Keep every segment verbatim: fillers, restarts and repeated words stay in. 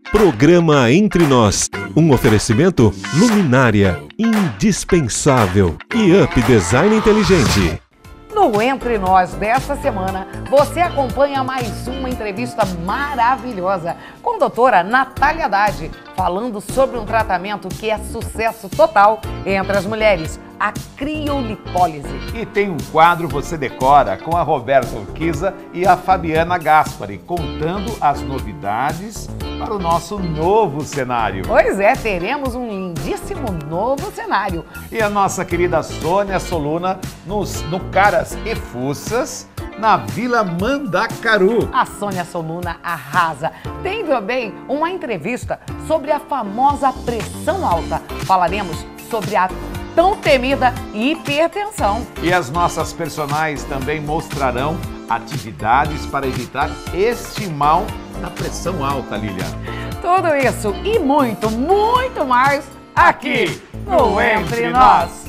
Programa Entre Nós, um oferecimento Luminária, indispensável e Up Design Inteligente. No Entre Nós desta semana, você acompanha mais uma entrevista maravilhosa com a doutora Natália Haddad, falando sobre um tratamento que é sucesso total entre as mulheres, a criolipólise. E tem um quadro Você Decora com a Roberta Urquiza e a Fabiana Gaspari, contando as novidades para o nosso novo cenário. Pois é, teremos um lindíssimo novo cenário. E a nossa querida Sônia Soluna nos, no Caras e Fuças, na Vila Mandacaru. A Sônia Soluna arrasa. Tem também uma entrevista sobre a famosa pressão alta. Falaremos sobre a tão temida hipertensão. E as nossas personagens também mostrarão atividades para evitar este mal da pressão alta, Lilian. Tudo isso e muito, muito mais aqui no Entre Nós.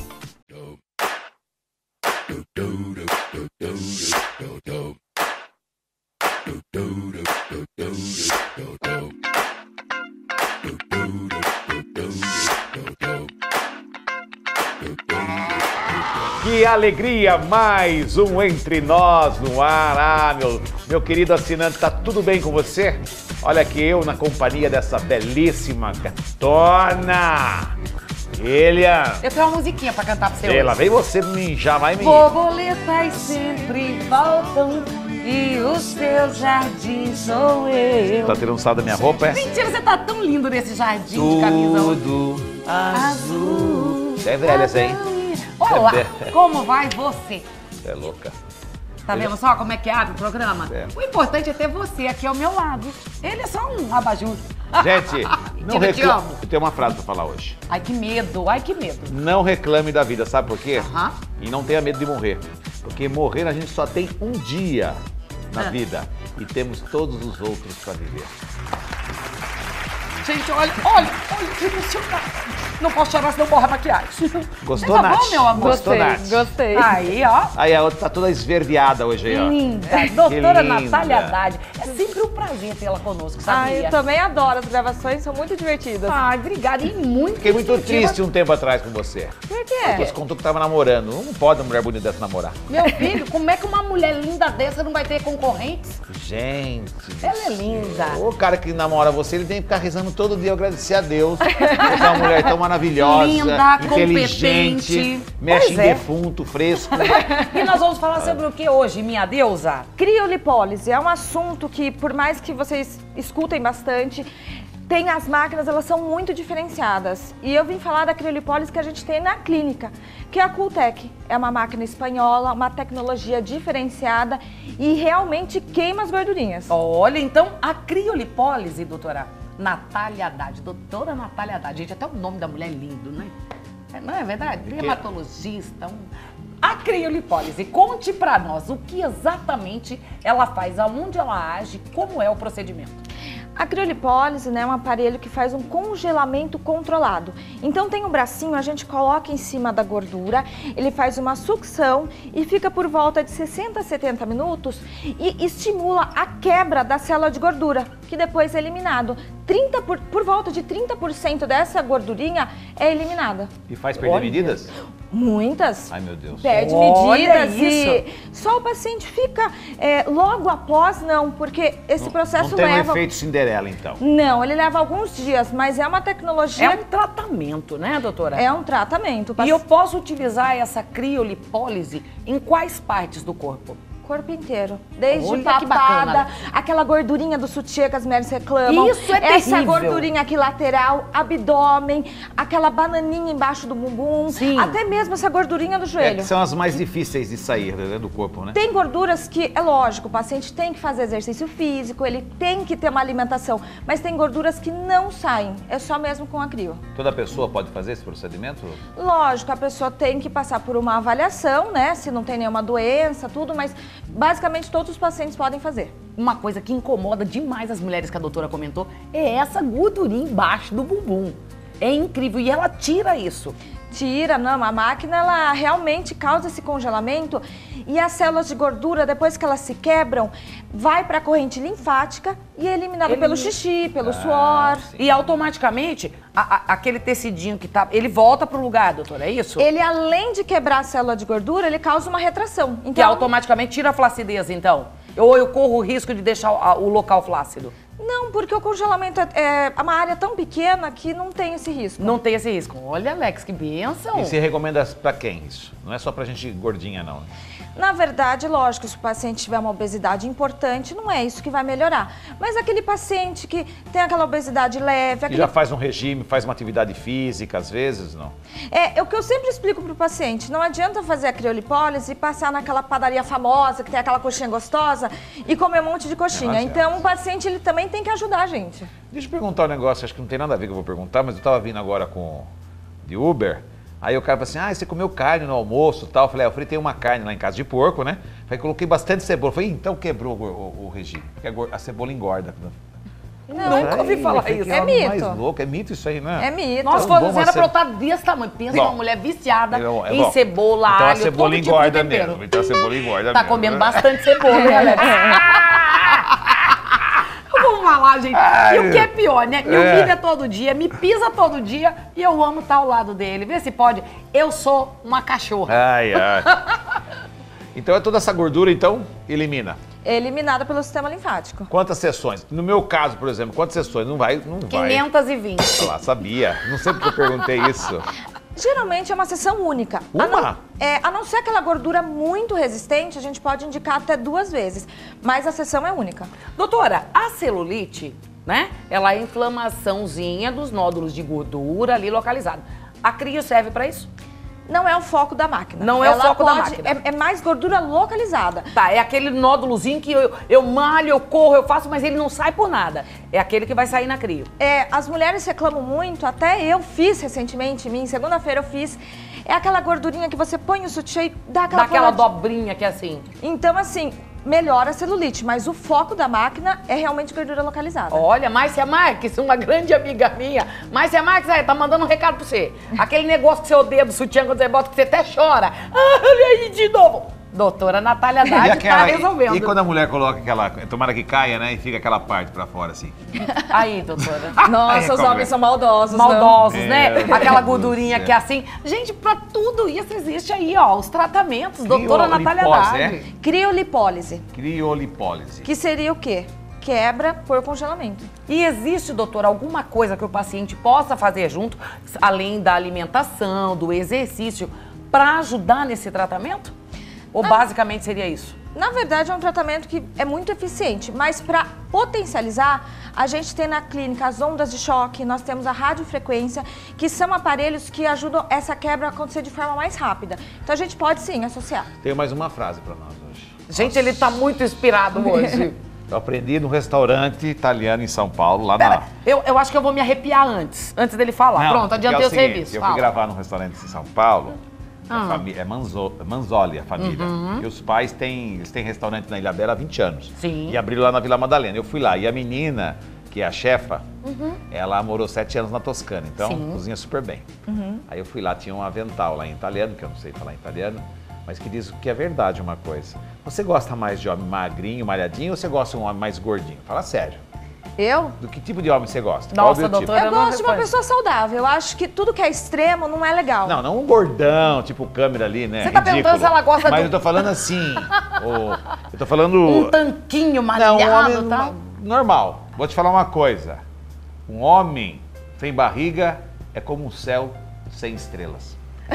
Que alegria, mais um Entre Nós no ar. Ah, meu, meu querido assinante, tá tudo bem com você? Olha que eu na companhia dessa belíssima gatona, Lilian. Eu tenho uma musiquinha pra cantar pra você Ela hoje. vem você me já vai me... Borboletas sempre voltam e o seu jardim sou eu. Tá tirando sal da minha roupa, é? Mentira, você tá tão lindo nesse jardim de camisa hoje. Tudo Azul. Você é velha, essa, hein? Olá, como vai você? Você é louca. Tá vendo só como é que abre o programa? É. O importante é ter você aqui ao meu lado. Ele é só um abajur. Gente, não Mentira, te reclame. amo. Eu tenho uma frase pra falar hoje. Ai, que medo, ai, que medo. Não reclame da vida, sabe por quê? Aham. E não tenha medo de morrer. Porque morrer a gente só tem um dia na Ah. vida. E temos todos os outros pra viver. Gente, olha, olha, olha, que emocionante. Não posso chorar senão morre a maquiagem. Gostou, Tá bom, Nath? meu amor? Gostou, Nath? Gostei. Aí, ó. Aí a outra tá toda esverdeada hoje aí, ó. Linda. Doutora linda. Natália Haddad. É sempre um prazer tê-la conosco, Ah, sabia? eu também adoro as gravações, são muito divertidas. Ai, obrigada. E muito Fiquei muito instrutiva. triste um tempo atrás com você. Por Você quê? contou que tava namorando. Não pode uma mulher bonita dessa namorar. Meu filho, como é que uma mulher linda dessa não vai ter concorrentes? Gente. do Ela é céu. linda. O cara que namora você, ele tem que ficar rezando todo dia, agradecer a Deus. Porque é uma mulher tão maravilhosa, Linda, inteligente, competente. mexe Pois em é. defunto, fresco. E nós vamos falar sobre o que hoje, minha deusa? Criolipólise é um assunto que, por mais que vocês escutem bastante, tem as máquinas, elas são muito diferenciadas. E eu vim falar da criolipólise que a gente tem na clínica, que é a Cooltech. É uma máquina espanhola, uma tecnologia diferenciada e realmente queima as gordurinhas. Olha, então, a criolipólise, doutora Natália Haddad. Doutora Natália Haddad. Gente, até o nome da mulher é lindo, né? É, não é verdade? Dermatologista, um... A criolipólise, conte pra nós o que exatamente ela faz, aonde ela age, como é o procedimento. A criolipólise, né, é um aparelho que faz um congelamento controlado. Então tem o bracinho, a gente coloca em cima da gordura, ele faz uma sucção e fica por volta de sessenta a setenta minutos e estimula a quebra da célula de gordura, que depois é eliminado. trinta por, por volta de trinta por cento dessa gordurinha é eliminada. E faz perder Olha. medidas? Muitas. Ai, meu Deus. Perde Olha medidas isso. e só o paciente fica é, logo após, não, porque esse Não- processo Não tem um leva... efeito Cinderela, então. Não, ele leva alguns dias, mas é uma É tecnologia, um tratamento, né, doutora? é um tratamento. E eu posso utilizar essa criolipólise em quais partes do corpo? Corpo inteiro, desde Olha que papada, bacana. aquela gordurinha do sutiã que as mulheres reclamam. Isso é Essa terrível. gordurinha aqui lateral, abdômen, aquela bananinha embaixo do bumbum, Sim. até mesmo essa gordurinha do É, joelho. que são as mais difíceis de sair, né, do corpo, né? Tem gorduras que, é lógico, o paciente tem que fazer exercício físico, ele tem que ter uma alimentação, mas tem gorduras que não saem, é só mesmo com a crio. Toda pessoa pode fazer esse procedimento? Lógico, a pessoa tem que passar por uma avaliação, né, se não tem nenhuma doença, tudo, mas basicamente todos os pacientes podem fazer. Uma coisa que incomoda demais as mulheres que a doutora comentou é essa gordurinha embaixo do bumbum. É incrível e ela tira isso. Tira, não, a máquina ela realmente causa esse congelamento e as células de gordura, depois que elas se quebram, vai para a corrente linfática e é eliminada Ele- pelo xixi, pelo suor. E automaticamente, a- a- aquele tecidinho que tá, ele volta pro lugar, doutora, é isso? Ele, além de quebrar a célula de gordura, ele causa uma retração. Que Então, automaticamente tira a flacidez, então? Ou eu corro o risco de deixar o, a- o local flácido? não, porque o congelamento é, é uma área tão pequena que não tem esse risco. Não tem esse risco. Olha, Alex, que bênção. E você recomenda pra quem isso? Não é só pra gente gordinha, não. Na verdade, lógico, se o paciente tiver uma obesidade importante, não é isso que vai melhorar. Mas aquele paciente que tem aquela obesidade leve, E aquele... já faz um regime, faz uma atividade física, às vezes, não? É, é o que eu sempre explico pro paciente, não adianta fazer a criolipólise e passar naquela padaria famosa, que tem aquela coxinha gostosa, e comer um monte de coxinha. Não adianta. Então, o paciente, ele também tem que ajudar a gente. Deixa eu perguntar um negócio, acho que não tem nada a ver que eu vou perguntar, mas eu tava vindo agora com de Uber, aí o cara falou assim, ah, você comeu carne no almoço e tal. Eu falei, ah, eu fritei uma carne lá em casa de porco, né? Falei, coloquei bastante cebola. Eu falei, então quebrou o, o- o regime, porque a, gor- a cebola engorda. Não, Nunca ouvi falar Ai, isso. que É homem mais mito. louco, é mito isso aí, né? É mito. Nossa, Tão se bom fosse era uma pra eu ce- estar desse tamanho. Pensa Bom. numa mulher viciada É bom, é em bom. cebola, Então a alho, cebola todo tipo de engorda tempero. mesmo. Então a cebola engorda Tá mesmo. comendo bastante cebola, né, Alex? Vamos falar, gente. Ai, E o que é pior, né? Me é. humilha todo dia, me pisa todo dia e eu amo estar ao lado dele. Vê se pode. Eu sou uma cachorra. Ai, ai. Então é toda essa gordura, então, elimina. É eliminada pelo sistema linfático. Quantas sessões? No meu caso, por exemplo, quantas sessões? Não vai, não vai. quinhentos e vinte. Olha lá, sabia. Não sei porque eu perguntei isso. Geralmente é uma sessão única. Uma? A não, é, a não ser aquela gordura muito resistente, a gente pode indicar até duas vezes. Mas a sessão é única. Doutora, a celulite, né? Ela é a inflamaçãozinha dos nódulos de gordura ali localizado. A crio serve pra isso? Não é o foco da máquina. Não é o Ela foco da pode- máquina. É, é mais gordura localizada. Tá, é aquele nódulozinho que eu, eu malho, eu corro, eu faço, mas ele não sai por nada. É aquele que vai sair na crio. É, as mulheres reclamam muito, até eu fiz recentemente em mim, segunda-feira eu fiz. É aquela gordurinha que você põe o sutiã e dá aquela... Daquela forma- dobrinha que é assim. Então, assim, melhora a celulite, mas o foco da máquina é realmente gordura localizada. Olha, Márcia Marques, uma grande amiga minha. Márcia Marques, aí, tá mandando um recado pra você. Aquele negócio que você odeia do sutiã, quando você bota, que você até chora. Ah, olha aí de novo. Doutora Natália E, Haddad aquela, tá resolvendo. e quando a mulher coloca aquela, tomara que caia, né? E fica aquela parte pra fora, assim. Aí, doutora. Nossa, os como é? homens são maldosos, Maldosos, Meu né? Deus Aquela do gordurinha céu. que é assim. Gente, pra tudo isso existe aí, ó, os tratamentos. Doutora Natália Criolipólise, Haddad. é? Criolipólise, Criolipólise. que seria o quê? Quebra por congelamento. E existe, doutor, alguma coisa que o paciente possa fazer junto, além da alimentação, do exercício, para ajudar nesse tratamento? Ou basicamente seria isso? Na verdade, é um tratamento que é muito eficiente, mas para potencializar, a gente tem na clínica as ondas de choque, nós temos a radiofrequência, que são aparelhos que ajudam essa quebra a acontecer de forma mais rápida. Então a gente pode sim associar. Tenho mais uma frase pra nós hoje. Gente, ele tá muito inspirado hoje. Eu aprendi no restaurante italiano em São Paulo, lá Pera, na... eu, eu acho que eu vou me arrepiar antes, antes dele falar. Não, Pronto, porque adiantei é o, seguinte, serviço. Eu Fala. fui gravar num restaurante em São Paulo, Ah. a família, é Manzo, Manzoli, a família. E os pais têm, eles têm restaurante na Ilha Bela há vinte anos. Sim. E abriram lá na Vila Madalena. Eu fui lá, e a menina, que é a chefa, ela morou sete anos na Toscana, então Sim. cozinha super bem. Aí eu fui lá, tinha um avental lá em italiano, que eu não sei falar italiano, mas que diz que é verdade uma coisa. Você gosta mais de homem magrinho, malhadinho, ou você gosta de um homem mais gordinho? Fala sério. Eu? Do que tipo de homem você gosta? Nossa, Qual o biotipo? doutora. Eu não gosto de uma responde. pessoa saudável. Eu acho que tudo que é extremo não é legal. Não, não um gordão, tipo câmera ali, né? Você tá Ridículo. perguntando se ela gosta Mas do- eu tô falando assim, o- eu tô falando... Um tanquinho não, malhado, um homem tá? normal. Vou te falar uma coisa. Um homem sem barriga é como um céu sem estrelas.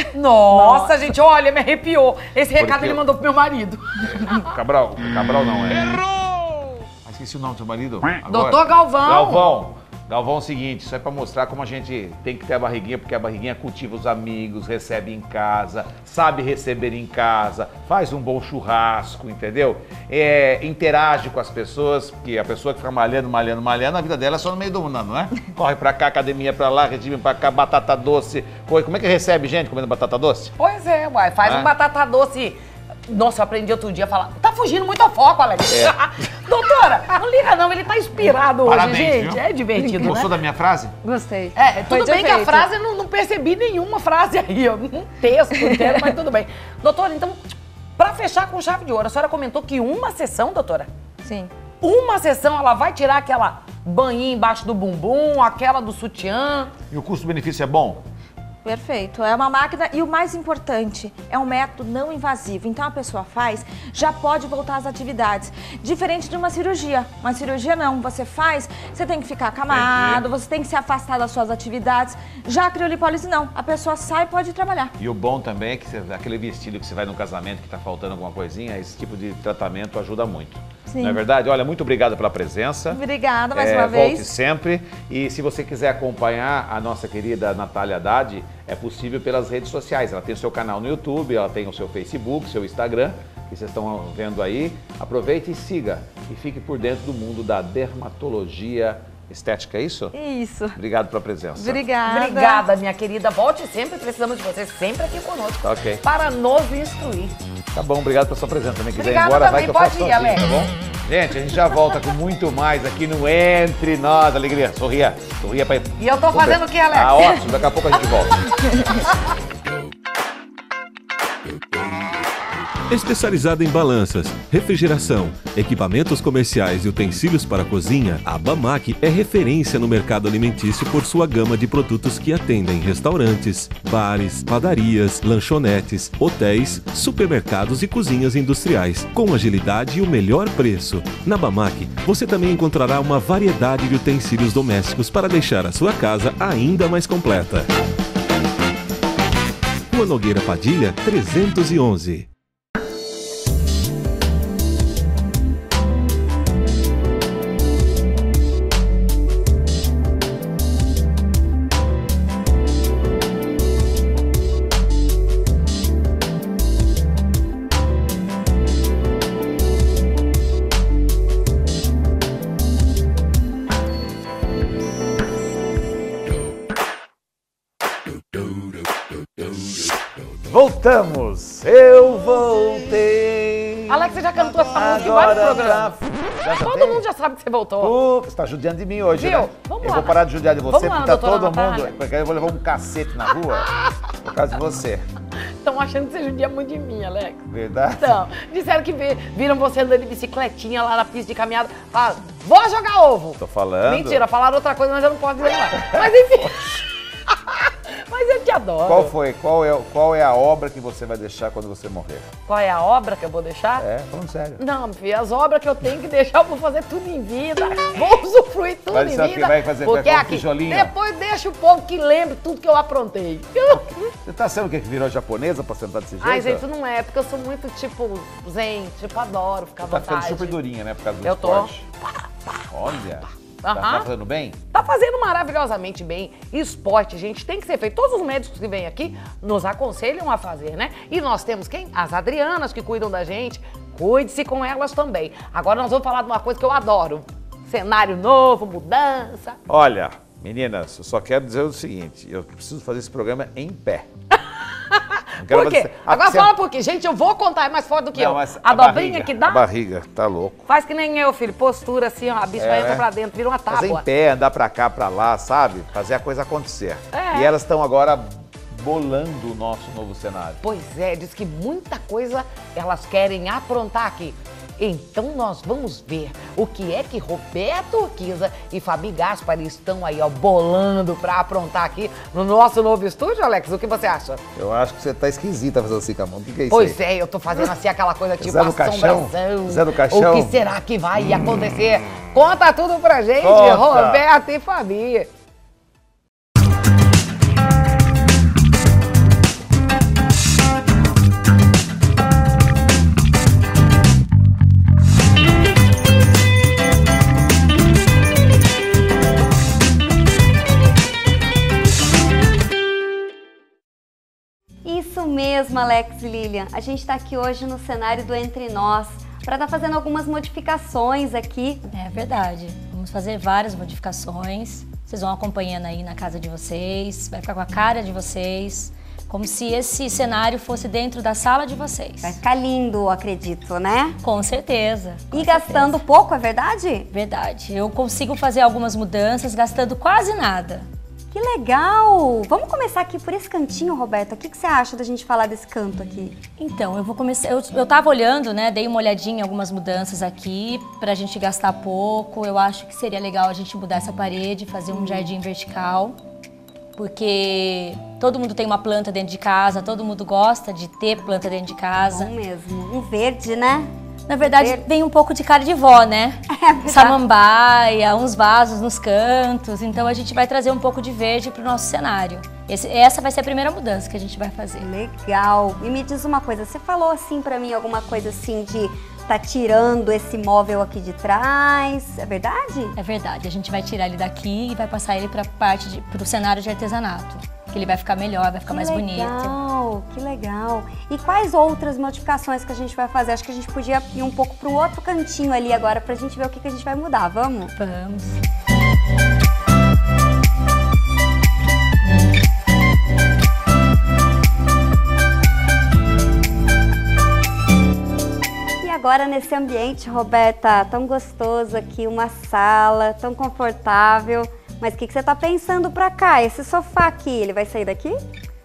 Nossa, gente, olha, me arrepiou. Esse recado Porque ele eu- mandou pro meu marido. Cabral, Cabral não, é... Errou! Ah, esqueci o nome do seu marido. Agora. Doutor Galvão. Galvão. Galvão é o seguinte, isso é pra mostrar como a gente tem que ter a barriguinha, porque a barriguinha cultiva os amigos, recebe em casa, sabe receber em casa, faz um bom churrasco, entendeu? É, interage com as pessoas, porque a pessoa que fica malhando, malhando, malhando, a vida dela é só no meio do mundo, não é? Corre pra cá, academia pra lá, regime pra cá, batata doce. Pô, como é que recebe gente comendo batata doce? Pois é, uai, faz Ah. um batata doce Nossa, eu aprendi outro dia a falar. Tá fugindo muito ao foco, Alex. É. Doutora, não liga não, ele tá inspirado Parabéns, hoje, gente. Viu? É divertido, Gostou né? da minha frase? Gostei. É, tudo Foi bem que a defeito. frase, eu não, não percebi nenhuma frase aí, ó, um texto inteiro, mas tudo bem. Doutora, então, pra fechar com chave de ouro, a senhora comentou que uma sessão, doutora? Sim. Uma sessão, ela vai tirar aquela banhinha embaixo do bumbum, aquela do sutiã. E o custo-benefício é bom? Perfeito. É uma máquina e o mais importante, é um método não invasivo. Então a pessoa faz, já pode voltar às atividades. Diferente de uma cirurgia. Uma cirurgia não, você faz, você tem que ficar acamado, você tem que se afastar das suas atividades. Já a criolipólise não, a pessoa sai e pode trabalhar. E o bom também é que você, aquele vestido que você vai no casamento que tá faltando alguma coisinha, esse tipo de tratamento ajuda muito. Sim. Não é verdade? Olha, muito obrigado pela presença. Obrigada mais É, uma vez. Volte sempre. E se você quiser acompanhar a nossa querida Natália Haddad, é possível pelas redes sociais. Ela tem o seu canal no YouTube, ela tem o seu Facebook, seu Instagram, que vocês estão vendo aí. Aproveite e siga. E fique por dentro do mundo da dermatologia estética, é isso? Isso. Obrigado pela presença. Obrigada. Obrigada, minha querida. Volte sempre, precisamos de você sempre aqui conosco. Tá ok. Para nos instruir. Tá bom, obrigado pela sua presença. Também quiser ir Obrigada embora, vai também, que eu faço pode ir, sozinho, Alex. tá bom? Gente, a gente já volta com muito mais aqui no Entre Nós. Alegria, sorria. Sorria pra... E eu tô Vamos fazendo ver. o que, Alex? Ah, ótimo. Daqui a pouco a gente volta. Especializada em balanças, refrigeração, equipamentos comerciais e utensílios para a cozinha, a Bamac é referência no mercado alimentício por sua gama de produtos que atendem restaurantes, bares, padarias, lanchonetes, hotéis, supermercados e cozinhas industriais, com agilidade e o melhor preço. Na Bamac, você também encontrará uma variedade de utensílios domésticos para deixar a sua casa ainda mais completa. Rua Nogueira Padilha, trezentos e onze. Voltamos! Eu voltei! Alex, você já cantou essa música em Agora vários programas. pra- Já Todo cantei? mundo já sabe que você voltou. Pô, você tá judiando de mim hoje, Viu? né? Vamos eu lá. vou parar de judiar de você, Vamos lá, porque tá doutora todo Natália. mundo... Porque aí eu vou levar um cacete na rua por causa de você. Estão achando que você judia muito de mim, Alex. Verdade? Então, disseram que vi- viram você andando de bicicletinha lá na pista de caminhada. Falaram, vou jogar ovo. Tô falando. Mentira, falaram outra coisa, mas eu não posso dizer mais. Mas enfim. Mas eu te adoro. Qual foi? Qual é, qual é a obra que você vai deixar quando você morrer? Qual é a obra que eu vou deixar? É, falando sério. Não, filho, as obras que eu tenho que deixar, eu vou fazer tudo em vida. Vou usufruir tudo Vai em ser o quê? vida. Vai fazer- vai porque pôr um aqui, tijolinho? depois deixa o povo que lembre tudo que eu aprontei. Você tá sendo o quê? Que virou japonesa pra sentar desse jeito? Ai, gente, não é, porque eu sou muito, tipo, zen, tipo, adoro ficar à Tá ficando vontade. super durinha, né? Por causa do Eu tô. esporte. Olha. Tá, Aham. tá fazendo bem? Tá fazendo maravilhosamente bem. Esporte, gente, tem que ser feito. Todos os médicos que vêm aqui nos aconselham a fazer, né? E nós temos quem? As Adrianas que cuidam da gente. Cuide-se com elas também. Agora nós vamos falar de uma coisa que eu adoro. Cenário novo, mudança. Olha, meninas, eu só quero dizer o seguinte. Eu preciso fazer esse programa em pé. Não quero Por quê? fazer- Agora Ah, você- fala por quê. Gente, eu vou contar, é mais forte do que Não, eu. mas A, dobrinha barriga, que dá, A barriga, tá louco. faz que nem eu, filho. Postura assim, ó, a bicha É, entra né? pra dentro, vira uma Fazer em tábua. pé, andar pra cá, pra lá, sabe? Fazer a coisa acontecer. É. E elas estão agora bolando o nosso novo cenário. Pois é, diz que muita coisa elas querem aprontar aqui. Então nós vamos ver o que é que Roberto Urquiza e Fabi Gaspari estão aí, ó, bolando pra aprontar aqui no nosso novo estúdio, Alex. O que você acha? Eu acho que você tá esquisita fazendo assim com a mão. O que, que é isso Pois aí? é, eu tô fazendo assim aquela coisa tipo Zé do Caixão? assombração. Zé do Caixão? O que será que vai acontecer? Conta tudo pra gente, Conta. Roberto e Fabi. Isso mesmo, Alex e Lilian. A gente está aqui hoje no cenário do Entre Nós para estar fazendo algumas modificações aqui. É verdade. Vamos fazer várias modificações. Vocês vão acompanhando aí na casa de vocês. Vai ficar com a cara de vocês, Como se esse cenário fosse dentro da sala de vocês. Vai ficar lindo, acredito, né? Com certeza. Com e certeza. Gastando pouco, é verdade? Verdade. Eu consigo fazer algumas mudanças gastando quase nada. Que legal! Vamos começar aqui por esse cantinho, Roberta. O que, que você acha da gente falar desse canto aqui? Então, eu vou começar... Eu, eu tava olhando, né? Dei uma olhadinha em algumas mudanças aqui pra gente gastar pouco. Eu acho que seria legal a gente mudar essa parede, fazer um jardim vertical. Porque todo mundo tem uma planta dentro de casa, todo mundo gosta de ter planta dentro de casa. Bom mesmo. Um verde, né? Na verdade, verde. Vem um pouco de cara de vó, né? É samambaia, uns vasos nos cantos. Então a gente vai trazer um pouco de verde pro nosso cenário. Esse, essa vai ser a primeira mudança que a gente vai fazer. Legal. E me diz uma coisa, você falou assim pra mim alguma coisa assim de tá tirando esse móvel aqui de trás, é verdade? É verdade, a gente vai tirar ele daqui e vai passar ele pra parte de, pro cenário de artesanato. Que ele vai ficar melhor, vai ficar que mais legal, bonito. Que legal, que legal. E quais outras modificações que a gente vai fazer? Acho que a gente podia ir um pouco pro outro cantinho ali agora pra gente ver o que, que a gente vai mudar, vamos? Vamos. Agora nesse ambiente, Roberta, tão gostoso aqui, uma sala, tão confortável. Mas o que, que você tá pensando pra cá? Esse sofá aqui, ele vai sair daqui?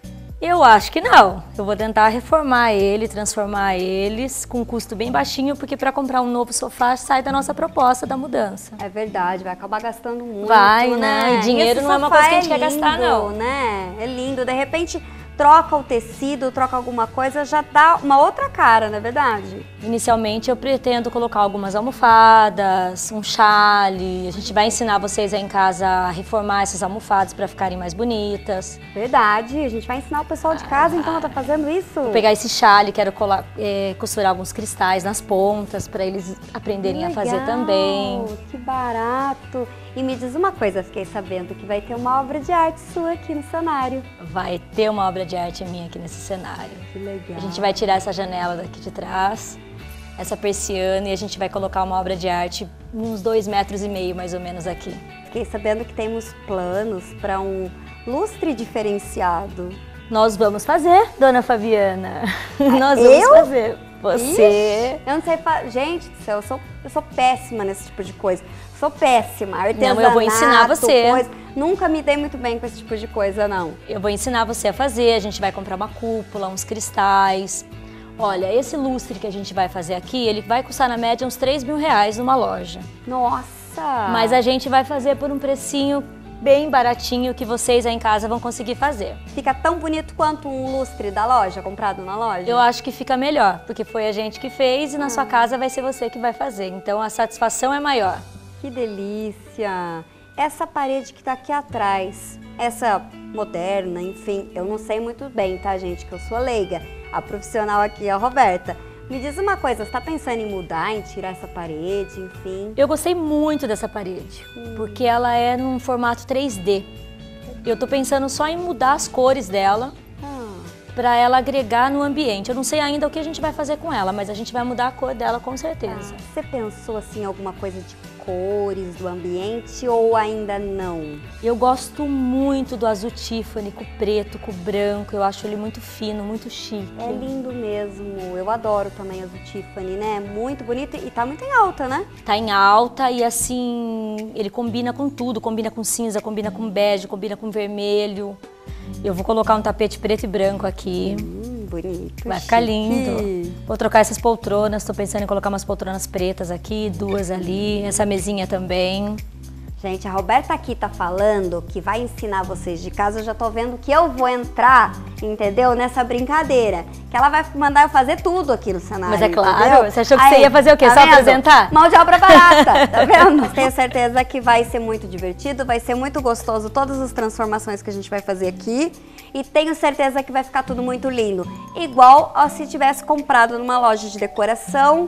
Eu acho que não. Eu vou tentar reformar ele, transformar eles com um custo bem baixinho, porque para comprar um novo sofá sai da nossa proposta da mudança. É verdade, vai acabar gastando muito, vai, né? né? E dinheiro e não é uma coisa que a gente é quer gastar, lindo, não. Né? É lindo, de repente troca o tecido, troca alguma coisa, já dá uma outra cara, não é verdade? Inicialmente eu pretendo colocar algumas almofadas, um chale. A gente vai ensinar vocês aí em casa a reformar essas almofadas para ficarem mais bonitas. Verdade, a gente vai ensinar o pessoal de casa, então, ela tá fazendo isso? Vou pegar esse chale, quero colar, é, costurar alguns cristais nas pontas para eles aprenderem a fazer também. Que barato! E me diz uma coisa, fiquei sabendo que vai ter uma obra de arte sua aqui no cenário. Vai ter uma obra de arte minha aqui nesse cenário. Que legal. A gente vai tirar essa janela daqui de trás, essa persiana, e a gente vai colocar uma obra de arte uns dois metros e meio mais ou menos aqui. Fiquei sabendo que temos planos para um lustre diferenciado. Nós vamos fazer, dona Fabiana. Nós eu? vamos fazer. Você... Ixi, eu não sei... Fa... Gente do céu, eu sou, eu sou péssima nesse tipo de coisa. Sou péssima. Artesanato, não, eu vou ensinar você. Coisa. Nunca me dei muito bem com esse tipo de coisa, não. Eu vou ensinar você a fazer. A gente vai comprar uma cúpula, uns cristais. Olha, esse lustre que a gente vai fazer aqui, ele vai custar na média uns três mil reais numa loja. Nossa! Mas a gente vai fazer por um precinho bem baratinho que vocês aí em casa vão conseguir fazer. Fica tão bonito quanto um lustre da loja, comprado na loja? Eu acho que fica melhor, porque foi a gente que fez e na ah. sua casa vai ser você que vai fazer. Então a satisfação é maior. Que delícia! Essa parede que tá aqui atrás, essa moderna, enfim, eu não sei muito bem, tá, gente? Que eu sou leiga. A profissional aqui é a Roberta. Me diz uma coisa, você tá pensando em mudar, em tirar essa parede, enfim? Eu gostei muito dessa parede, hum. porque ela é num formato três D. Eu tô pensando só em mudar as cores dela, ah. para ela agregar no ambiente. Eu não sei ainda o que a gente vai fazer com ela, mas a gente vai mudar a cor dela com certeza. Ah. Você pensou assim em alguma coisa de cores do ambiente ou ainda não? Eu gosto muito do azul Tiffany, com o preto, com o branco. Eu acho ele muito fino, muito chique. É lindo mesmo. Eu adoro também azul Tiffany, né? Muito bonito e tá muito em alta, né? Tá em alta e assim, ele combina com tudo. Combina com cinza, combina com bege, combina com vermelho. Eu vou colocar um tapete preto e branco aqui. Hum, bonito. Vai ficar lindo. Vou trocar essas poltronas. Tô pensando em colocar umas poltronas pretas aqui, duas ali. Essa mesinha também. Gente, a Roberta aqui tá falando que vai ensinar vocês de casa. Eu já tô vendo que eu vou entrar, entendeu? Nessa brincadeira. Que ela vai mandar eu fazer tudo aqui no cenário. Mas é claro, entendeu? você achou que Aí, você ia fazer o quê? Tá Só vendo? apresentar? Mão de obra barata, tá vendo? Tenho certeza que vai ser muito divertido, vai ser muito gostoso todas as transformações que a gente vai fazer aqui. E tenho certeza que vai ficar tudo muito lindo. Igual ó, se tivesse comprado numa loja de decoração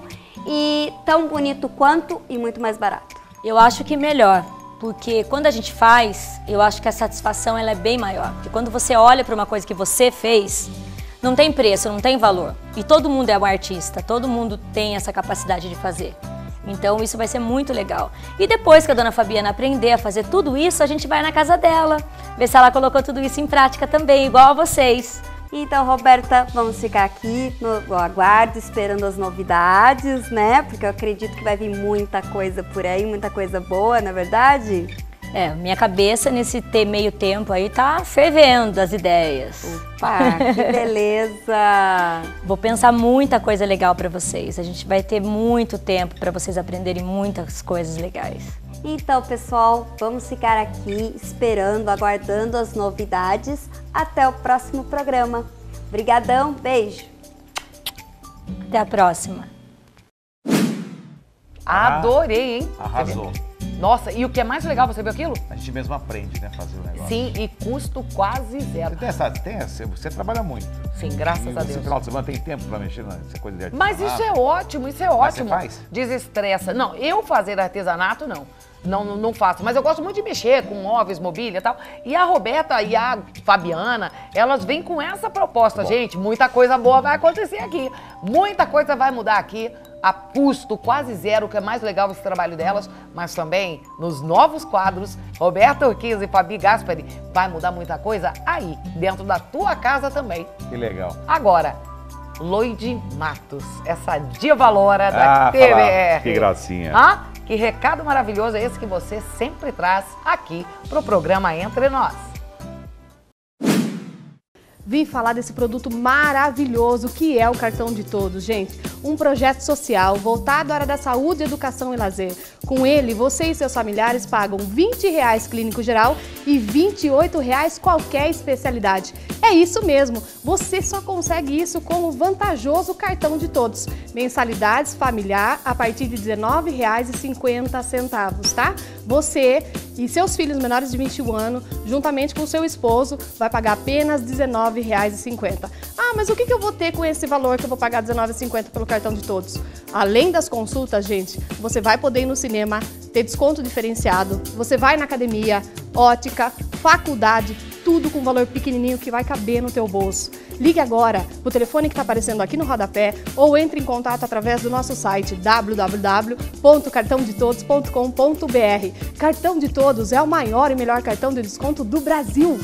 e tão bonito quanto e muito mais barato. Eu acho que melhor. Porque quando a gente faz, eu acho que a satisfação ela é bem maior. Porque quando você olha para uma coisa que você fez, não tem preço, não tem valor. E todo mundo é um artista, todo mundo tem essa capacidade de fazer. Então isso vai ser muito legal. E depois que a dona Fabiana aprender a fazer tudo isso, a gente vai na casa dela, ver se ela colocou tudo isso em prática também, igual a vocês. Então, Roberta, vamos ficar aqui no aguardo, esperando as novidades, né? Porque eu acredito que vai vir muita coisa por aí, muita coisa boa, não é verdade? É, minha cabeça nesse ter meio tempo aí tá fervendo as ideias. Opa, que beleza! Vou pensar muita coisa legal para vocês. A gente vai ter muito tempo para vocês aprenderem muitas coisas legais. Então, pessoal, vamos ficar aqui esperando, aguardando as novidades. Até o próximo programa. Obrigadão, beijo! Até a próxima. Adorei, hein? Arrasou. Nossa, e o que é mais legal, você viu aquilo? A gente mesmo aprende, né, fazer o negócio. Sim, e custo quase zero. Você tem essa, tem essa, você trabalha muito. Sim, graças E a você, Deus. no final de semana, tem tempo pra mexer nessa coisa de artesanato? Mas isso é ótimo, isso é Mas ótimo. você faz? Desestressa. Não, eu fazer artesanato, não. Não, não, não faço, mas eu gosto muito de mexer com móveis, mobília e tal. E a Roberta e a Fabiana, elas vêm com essa proposta. Bom. Gente, muita coisa boa vai acontecer aqui. Muita coisa vai mudar aqui. A custo quase zero, que é mais legal esse trabalho delas, mas também nos novos quadros, Roberta Urquiza e Fabi Gaspari, vai mudar muita coisa aí, dentro da tua casa também. Que legal. Agora, Loide Matos, essa diva loura da Ah, T V R. falar. Que gracinha. Ah, que recado maravilhoso é esse que você sempre traz aqui pro programa Entre Nós. Vim falar desse produto maravilhoso que é o Cartão de Todos, gente. Um projeto social voltado à área da saúde, educação e lazer. Com ele, você e seus familiares pagam vinte reais clínico geral e vinte e oito reais qualquer especialidade. É isso mesmo, você só consegue isso com o vantajoso Cartão de Todos. Mensalidades familiar a partir de dezenove reais e cinquenta centavos, tá? Você e seus filhos menores de vinte e um anos, juntamente com o seu esposo, vai pagar apenas dezenove reais e cinquenta centavos. Ah, mas o que eu vou ter com esse valor que eu vou pagar dezenove reais e cinquenta centavos pelo Cartão de Todos? Além das consultas, gente, você vai poder ir no cinema, ter desconto diferenciado, você vai na academia, ótica, faculdade, tudo com valor pequenininho que vai caber no teu bolso. Ligue agora o telefone que está aparecendo aqui no rodapé ou entre em contato através do nosso site w w w ponto cartão de todos ponto com ponto b r. Cartão de Todos é o maior e melhor cartão de desconto do Brasil.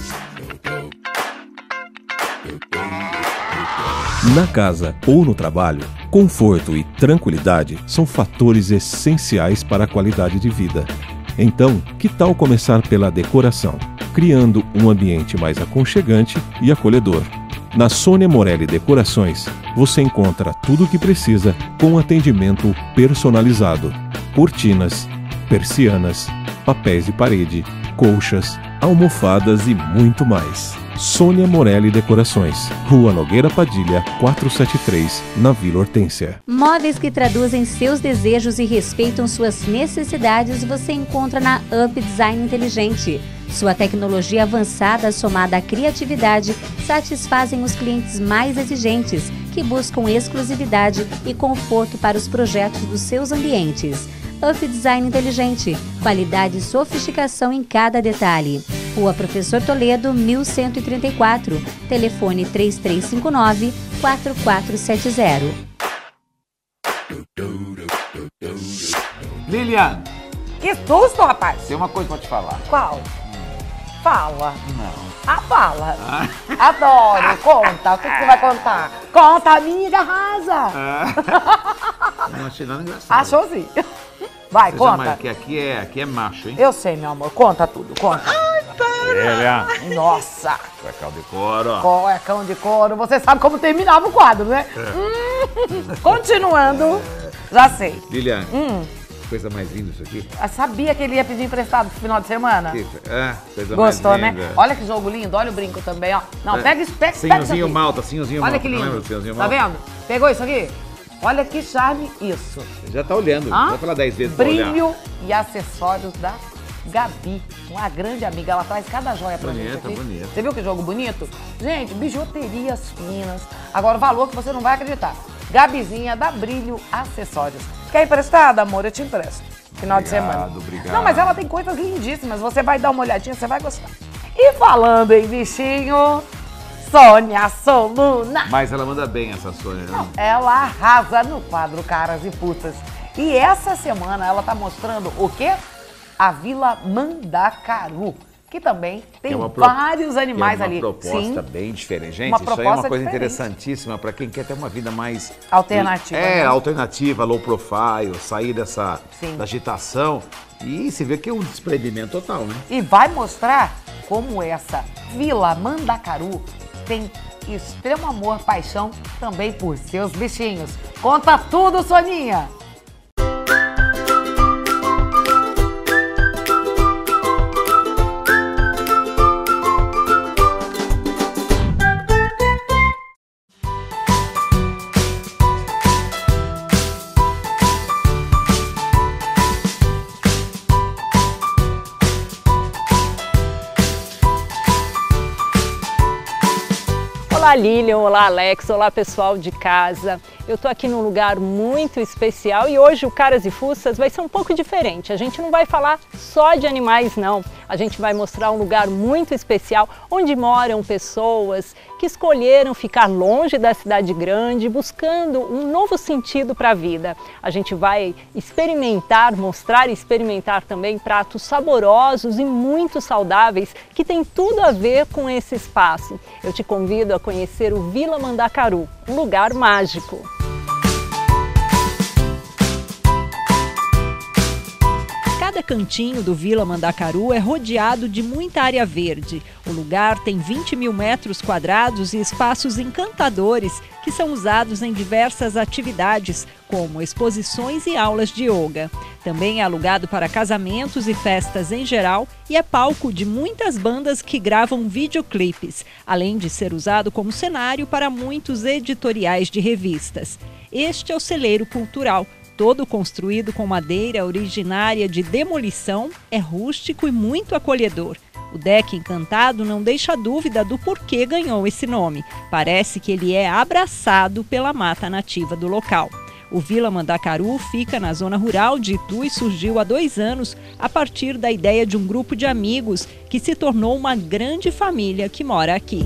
Na casa ou no trabalho, conforto e tranquilidade são fatores essenciais para a qualidade de vida. Então, que tal começar pela decoração, criando um ambiente mais aconchegante e acolhedor? Na Sônia Morelli Decorações, você encontra tudo o que precisa com atendimento personalizado. Cortinas, persianas, papéis de parede, colchas, almofadas e muito mais. Sônia Morelli Decorações, Rua Nogueira Padilha, quatrocentos e setenta e três, na Vila Hortência. Móveis que traduzem seus desejos e respeitam suas necessidades você encontra na Up Design Inteligente. Sua tecnologia avançada somada à criatividade satisfazem os clientes mais exigentes, que buscam exclusividade e conforto para os projetos dos seus ambientes. Up Design Inteligente, qualidade e sofisticação em cada detalhe. Rua Professor Toledo, mil cento e trinta e quatro, telefone três três cinco nove, quatro quatro sete zero. Lilian, Que susto, rapaz! tem uma coisa pra te falar. Qual? Fala. Não. Ah, fala. Adoro. Conta. O que, que você vai contar? Conta, amiga, arrasa. Não achei nada engraçado. Achou sim. Vai, Você conta. jamais- que aqui é, aqui é macho, hein? Eu sei, meu amor. Conta tudo. Conta. Lilian. Nossa. Cuecão de couro. Cuecão de couro. Você sabe como terminava o quadro, né? Hum. Continuando. Já sei. Lilian, Hum. coisa mais linda isso aqui. Eu sabia que ele ia pedir emprestado pro final de semana. Que- É, coisa Gostou, mais né? linda. Olha que jogo lindo. Olha o brinco também, ó. Não, É. pega isso, pega, pega isso Senhorzinho aqui. malta, senhorzinho Olha malta. que Não lindo. lembra do senhorzinho Tá malta? vendo? Pegou isso aqui? Olha que charme isso. Já tá olhando. Hã? Vai falar dez vezes pra olhar. Brilho e acessórios da Gabi, uma grande amiga. Ela traz cada joia pra Bonita, gente aqui. bonita. Você viu que jogo bonito? Gente, bijuterias finas. Agora o valor que você não vai acreditar. Gabizinha da Brilho Acessórios. Quer emprestada, amor? Eu te empresto. Final de Obrigado, semana. obrigado. Não, mas ela tem coisas lindíssimas. Você vai dar uma olhadinha, você vai gostar. E falando em bichinho, Sônia Soluna. Mas ela manda bem essa Sônia, né? Ela arrasa no quadro Caras e Putas. E essa semana ela tá mostrando o quê? A Vila Mandacaru. que também tem é uma pro... vários animais é uma ali. proposta Sim. bem diferente. Gente, Uma isso aí é uma proposta coisa diferente. interessantíssima para quem quer ter uma vida mais... Alternativa. É, né? alternativa, low profile, sair dessa Sim. da agitação. E se vê que é um desprendimento total, né? E vai mostrar como essa Vila Mandacaru tem extremo amor, paixão também por seus bichinhos. Conta tudo, Soninha! Olá Lilian, olá Alex, olá pessoal de casa. Eu tô aqui num lugar muito especial e hoje o Caras e Fuças vai ser um pouco diferente. A gente não vai falar só de animais não, a gente vai mostrar um lugar muito especial onde moram pessoas que escolheram ficar longe da cidade grande, buscando um novo sentido para a vida. A gente vai experimentar, mostrar e experimentar também pratos saborosos e muito saudáveis que tem tudo a ver com esse espaço. Eu te convido a conhecer o Vila Mandacaru, um lugar mágico. Cada cantinho do Vila Mandacaru é rodeado de muita área verde. O lugar tem vinte mil metros quadrados e espaços encantadores que são usados em diversas atividades, como exposições e aulas de yoga. Também é alugado para casamentos e festas em geral e é palco de muitas bandas que gravam videoclipes, além de ser usado como cenário para muitos editoriais de revistas. Este é o Celeiro Cultural. Todo construído com madeira originária de demolição, é rústico e muito acolhedor. O deck encantado não deixa dúvida do porquê ganhou esse nome. Parece que ele é abraçado pela mata nativa do local. O Vila Mandacaru fica na zona rural de Itu e surgiu há dois anos a partir da ideia de um grupo de amigos que se tornou uma grande família que mora aqui.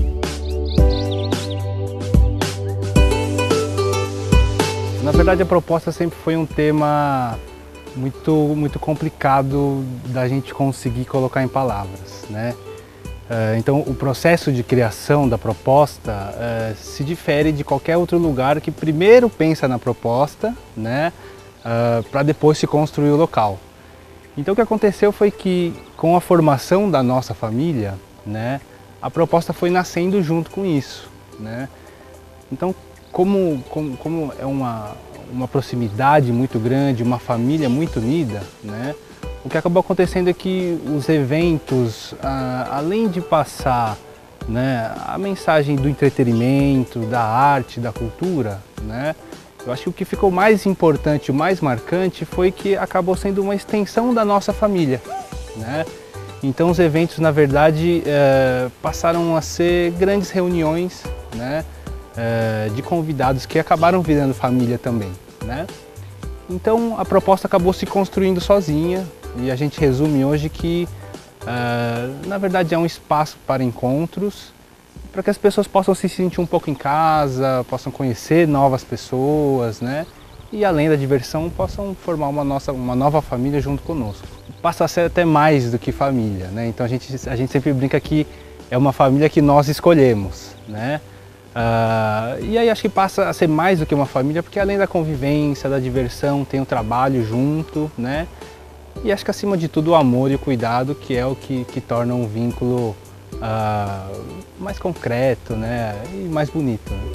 Na verdade, a proposta sempre foi um tema muito, muito complicado da gente conseguir colocar em palavras, né? Então, o processo de criação da proposta se difere de qualquer outro lugar que primeiro pensa na proposta, né, para depois se construir o local. Então, o que aconteceu foi que, com a formação da nossa família, né, a proposta foi nascendo junto com isso, né? Então, Como, como, como é uma, uma proximidade muito grande, uma família muito unida, né? O que acabou acontecendo é que os eventos, ah, além de passar, né, a mensagem do entretenimento, da arte, da cultura, né? Eu acho que o que ficou mais importante, o mais marcante, foi que acabou sendo uma extensão da nossa família, né? Então os eventos, na verdade, eh, passaram a ser grandes reuniões, né, de convidados que acabaram virando família também, né? Então a proposta acabou se construindo sozinha e a gente resume hoje que uh, na verdade é um espaço para encontros, para que as pessoas possam se sentir um pouco em casa, possam conhecer novas pessoas, né? E além da diversão possam formar uma, nossa, uma nova família junto conosco. Passa a ser até mais do que família, né? Então a gente, a gente sempre brinca que é uma família que nós escolhemos, né? Uh, e aí acho que passa a ser mais do que uma família, porque além da convivência, da diversão, tem o trabalho junto, né? E acho que acima de tudo o amor e o cuidado, que é o que, que torna um vínculo uh, mais concreto, né? E mais bonito, né?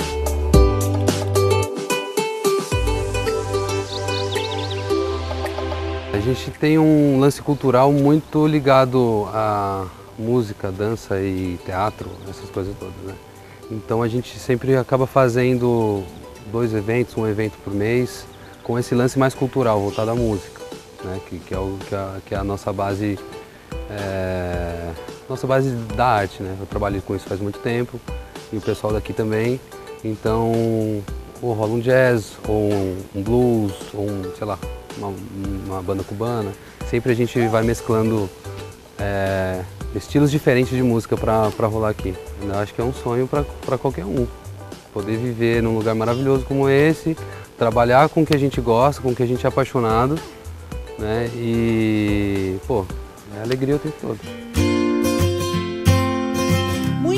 A gente tem um lance cultural muito ligado à música, dança e teatro, essas coisas todas, né? Então a gente sempre acaba fazendo dois eventos, um evento por mês, com esse lance mais cultural, voltado à música, né? que, que, é o, que, a, que é a nossa base, é, nossa base da arte, né? Eu trabalho com isso faz muito tempo e o pessoal daqui também. Então, ou rola um jazz, ou um, um blues, ou um, sei lá, uma, uma banda cubana. Sempre a gente vai mesclando é, estilos diferentes de música para rolar aqui. Eu acho que é um sonho para qualquer um. Poder viver num lugar maravilhoso como esse, trabalhar com o que a gente gosta, com o que a gente é apaixonado, né? E, pô, é alegria o tempo todo.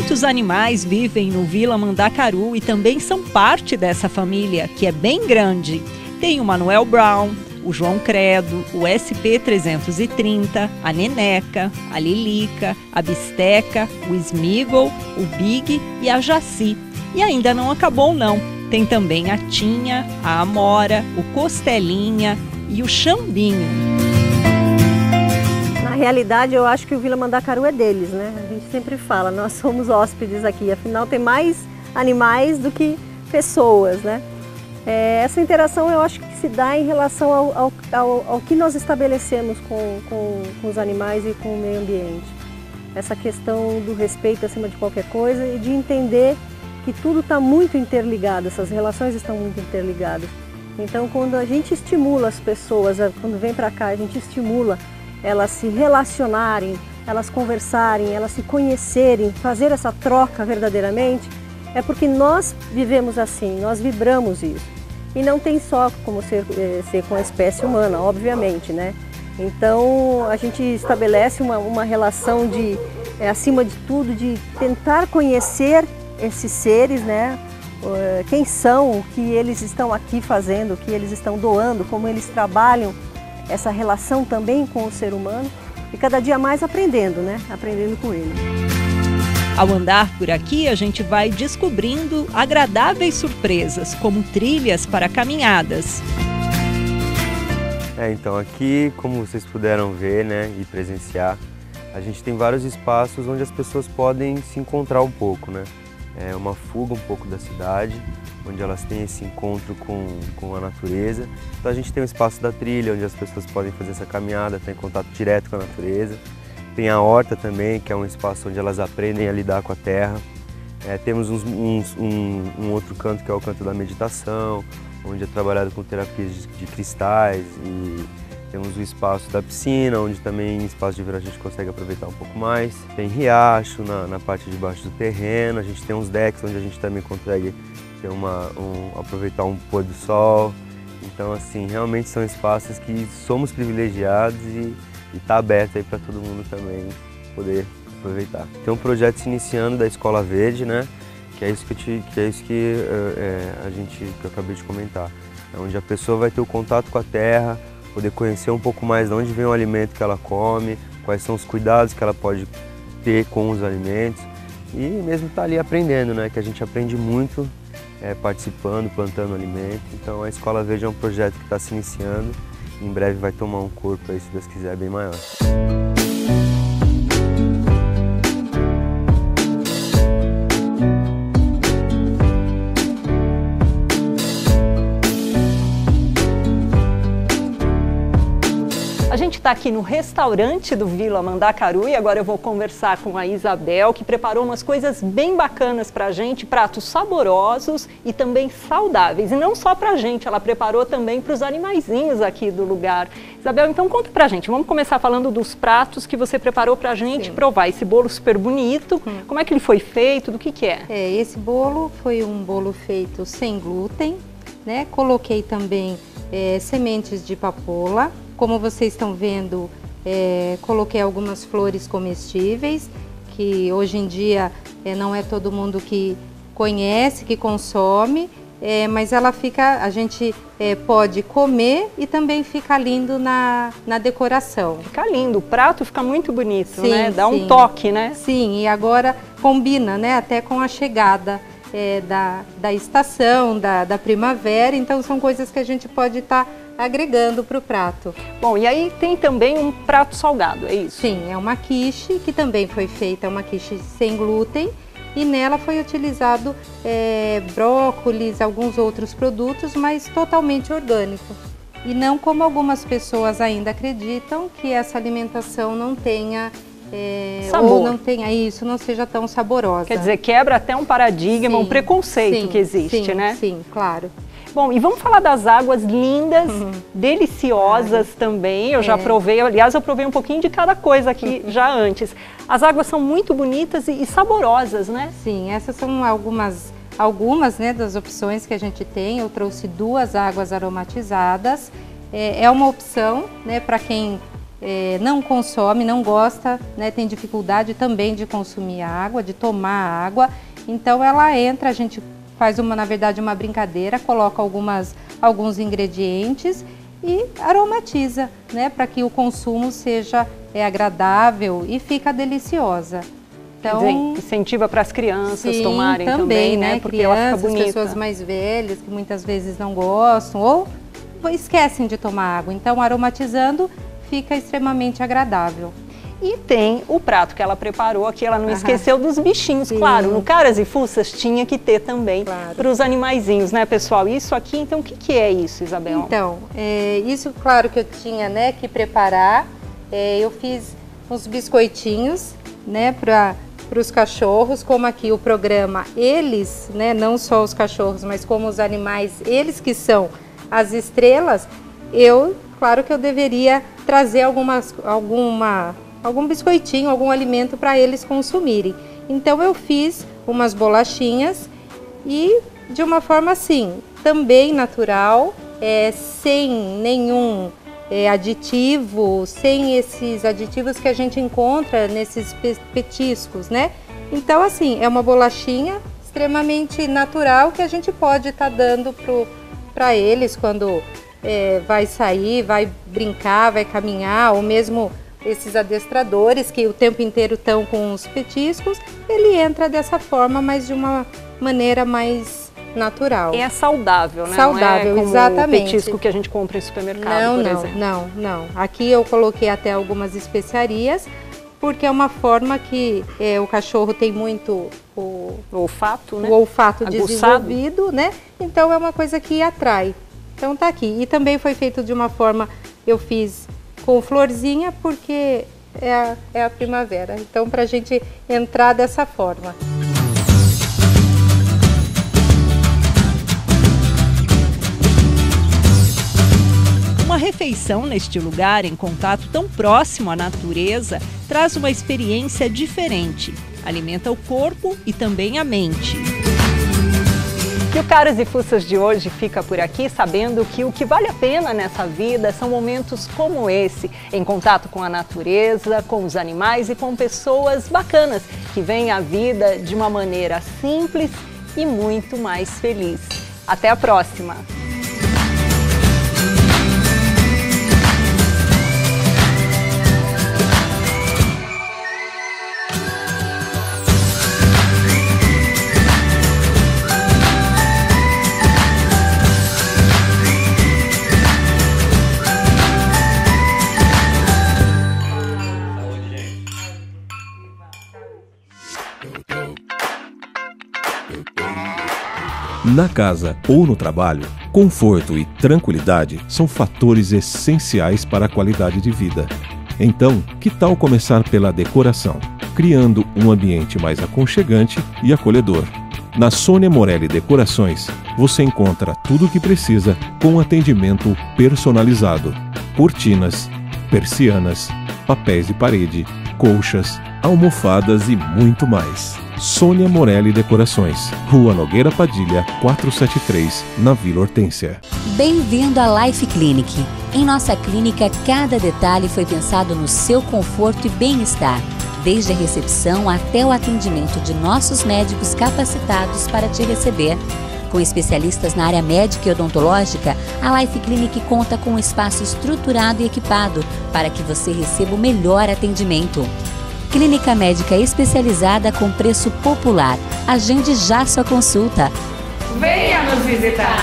Muitos animais vivem no Vila Mandacaru e também são parte dessa família, que é bem grande. Tem o Manuel Brown, o João Credo, o S P trezentos e trinta, a Neneca, a Lilica, a Bisteca, o Smigol, o Big e a Jaci. E ainda não acabou não, tem também a Tinha, a Amora, o Costelinha e o Xambinho. Na realidade, eu acho que o Vila Mandacaru é deles, né? A gente sempre fala, nós somos hóspedes aqui, afinal tem mais animais do que pessoas, né? É, essa interação eu acho que se dá em relação ao, ao, ao, ao que nós estabelecemos com, com, com os animais e com o meio ambiente. Essa questão do respeito acima de qualquer coisa e de entender que tudo está muito interligado, essas relações estão muito interligadas. Então, quando a gente estimula as pessoas, quando vem para cá, a gente estimula elas se relacionarem, elas conversarem, elas se conhecerem, fazer essa troca verdadeiramente, é porque nós vivemos assim, nós vibramos isso. E não tem só como ser, ser com a espécie humana, obviamente, né? Então, a gente estabelece uma, uma relação de, é, acima de tudo, de tentar conhecer esses seres, né? Quem são, o que eles estão aqui fazendo, o que eles estão doando, como eles trabalham essa relação também com o ser humano e cada dia mais aprendendo, né? Aprendendo com ele. Ao andar por aqui, a gente vai descobrindo agradáveis surpresas, como trilhas para caminhadas. É, então aqui, como vocês puderam ver, né, e presenciar, a gente tem vários espaços onde as pessoas podem se encontrar um pouco, né? É uma fuga um pouco da cidade, onde elas têm esse encontro com, com a natureza. Então a gente tem o espaço da trilha, onde as pessoas podem fazer essa caminhada, ter contato direto com a natureza. Tem a horta também, que é um espaço onde elas aprendem a lidar com a terra. É, temos uns, uns, um, um outro canto que é o canto da meditação, onde é trabalhado com terapias de, de cristais, e temos o espaço da piscina, onde também em espaço de verão a gente consegue aproveitar um pouco mais. Tem riacho na, na parte de baixo do terreno, a gente tem uns decks onde a gente também consegue ter uma, um, aproveitar um pôr do sol. Então, assim, realmente são espaços que somos privilegiados e está aberto aí para todo mundo também poder aproveitar. Tem um projeto se iniciando da Escola Verde, né? Que é isso que, eu te, que, é isso que é, a gente, que eu acabei de comentar. É onde a pessoa vai ter o contato com a terra, poder conhecer um pouco mais de onde vem o alimento que ela come, quais são os cuidados que ela pode ter com os alimentos e mesmo estar ali aprendendo, né? Que a gente aprende muito é, participando, plantando alimento. Então a Escola Verde é um projeto que está se iniciando, em breve vai tomar um corpo aí, se Deus quiser, bem maior. A gente está aqui no restaurante do Vila Mandacaru e agora eu vou conversar com a Isabel, que preparou umas coisas bem bacanas para a gente, pratos saborosos e também saudáveis. E não só para a gente, ela preparou também para os animaizinhos aqui do lugar. Isabel, então conta para a gente, vamos começar falando dos pratos que você preparou para a gente Sim. provar. Esse bolo super bonito, hum. como é que ele foi feito, do que que é? É, esse bolo foi um bolo feito sem glúten, né? Coloquei também é, sementes de papoula. Como vocês estão vendo, é, coloquei algumas flores comestíveis, que hoje em dia é, não é todo mundo que conhece, que consome, é, mas ela fica, a gente é, pode comer e também fica lindo na, na decoração. Fica lindo, o prato fica muito bonito, sim, né? Dá sim. um toque, né? Sim, e agora combina, né? Até com a chegada é, da, da estação, da, da primavera, então são coisas que a gente pode estar tá agregando para o prato. Bom, e aí tem também um prato salgado, é isso? Sim, é uma quiche que também foi feita, é uma quiche sem glúten e nela foi utilizado é, brócolis, alguns outros produtos, mas totalmente orgânico. E não como algumas pessoas ainda acreditam, que essa alimentação não tenha É, sabor. Ou não tenha isso, não seja tão saborosa. Quer dizer, quebra até um paradigma, sim, um preconceito sim, que existe, sim, né? Sim, claro. Bom, e vamos falar das águas lindas, uhum. deliciosas Ai. também. Eu é. já provei, aliás, eu provei um pouquinho de cada coisa aqui já antes. As águas são muito bonitas e, e saborosas, né? Sim, essas são algumas, algumas né, das opções que a gente tem. Eu trouxe duas águas aromatizadas. É, é uma opção, né, para quem é, não consome, não gosta, né, tem dificuldade também de consumir água, de tomar água. Então ela entra, a gente faz uma, na verdade, uma brincadeira, coloca algumas, alguns ingredientes e aromatiza, né, para que o consumo seja é, agradável e fica deliciosa. Então, incentiva para as crianças sim, tomarem também, também, né? né? Porque crianças, ela fica bonita. Pessoas mais velhas que muitas vezes não gostam ou esquecem de tomar água. Então, aromatizando fica extremamente agradável. E tem o prato que ela preparou aqui, ela não Aham. esqueceu dos bichinhos, Sim. claro. No Caras e Fuças tinha que ter também Claro. para os animaizinhos, né, pessoal? Isso aqui, então, o que, que é isso, Isabel? Então, é, isso, claro que eu tinha, né, que preparar. É, eu fiz uns biscoitinhos, né, para os cachorros, como aqui o programa, eles, né, não só os cachorros, mas como os animais, eles que são as estrelas, eu, claro que eu deveria trazer algumas, alguma, algum biscoitinho, algum alimento para eles consumirem. Então eu fiz umas bolachinhas e de uma forma assim, também natural, é, sem nenhum é, aditivo, sem esses aditivos que a gente encontra nesses petiscos, né? Então assim, é uma bolachinha extremamente natural que a gente pode estar tá dando para eles quando é, vai sair, vai brincar, vai caminhar, ou mesmo esses adestradores que o tempo inteiro estão com os petiscos, ele entra dessa forma, mas de uma maneira mais natural. É saudável, né? Saudável, não é como exatamente. o petisco que a gente compra em supermercado, não, por não, exemplo. Não, não. Aqui eu coloquei até algumas especiarias, porque é uma forma que é, o cachorro tem muito o, o olfato, né? O olfato Aguçado. Desenvolvido, né? Então é uma coisa que atrai. Então tá aqui. E também foi feito de uma forma, eu fiz com florzinha, porque é a, é a primavera. Então pra gente entrar dessa forma. Uma refeição neste lugar, em contato tão próximo à natureza, traz uma experiência diferente. Alimenta o corpo e também a mente. E o Caras e Fuças de hoje fica por aqui, sabendo que o que vale a pena nessa vida são momentos como esse, em contato com a natureza, com os animais e com pessoas bacanas, que veem a vida de uma maneira simples e muito mais feliz. Até a próxima! Na casa ou no trabalho, conforto e tranquilidade são fatores essenciais para a qualidade de vida. Então, que tal começar pela decoração, criando um ambiente mais aconchegante e acolhedor? Na Sônia Morelli Decorações, você encontra tudo o que precisa com atendimento personalizado. Cortinas, persianas, papéis de parede, colchas, almofadas e muito mais. Sônia Morelli Decorações, Rua Nogueira Padilha, quatrocentos e setenta e três, na Vila Hortência. Bem-vindo à Life Clinic. Em nossa clínica, cada detalhe foi pensado no seu conforto e bem-estar, desde a recepção até o atendimento de nossos médicos capacitados para te receber. Com especialistas na área médica e odontológica, a Life Clinic conta com um espaço estruturado e equipado para que você receba o melhor atendimento. Clínica médica especializada com preço popular. Agende já sua consulta. Venha nos visitar!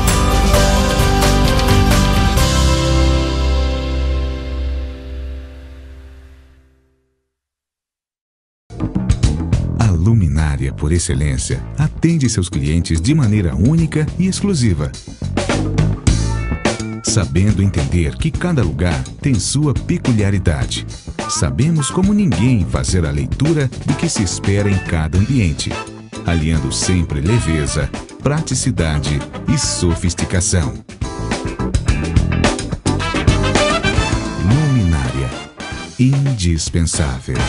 A Luminária por excelência atende seus clientes de maneira única e exclusiva, sabendo entender que cada lugar tem sua peculiaridade. Sabemos como ninguém fazer a leitura do que se espera em cada ambiente, aliando sempre leveza, praticidade e sofisticação. Luminária, indispensável.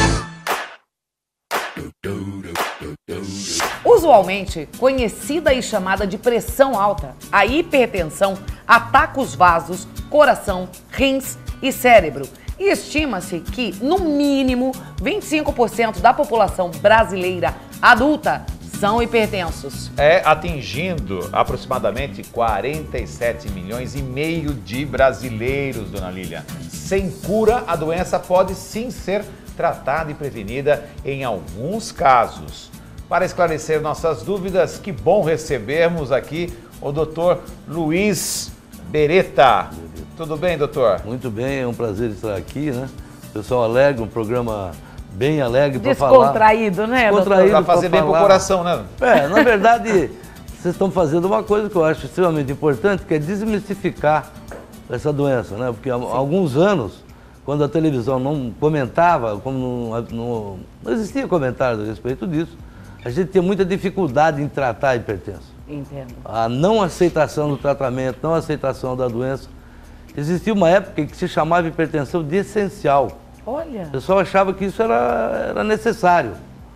Usualmente conhecida e chamada de pressão alta, a hipertensão ataca os vasos, coração, rins, e cérebro. E estima-se que, no mínimo, vinte e cinco por cento da população brasileira adulta são hipertensos. É, atingindo aproximadamente quarenta e sete milhões e meio de brasileiros, dona Lília. Sem cura, a doença pode sim ser tratada e prevenida em alguns casos. Para esclarecer nossas dúvidas, que bom recebermos aqui o doutor Luiz Beretta. Tudo bem, doutor? Muito bem, é um prazer estar aqui, né? Pessoal alegre, um programa bem alegre para falar. Descontraído, né, Descontraído para fazer bem pro coração, né? É, na verdade, vocês estão fazendo uma coisa que eu acho extremamente importante, que é desmistificar essa doença, né? Porque há alguns anos, quando a televisão não comentava, como não, não, não existia comentário a respeito disso, a gente tinha muita dificuldade em tratar a hipertensão. Entendo. A não aceitação do tratamento, não aceitação da doença. Existia uma época que se chamava hipertensão de essencial. Olha. O pessoal achava que isso era, era necessário.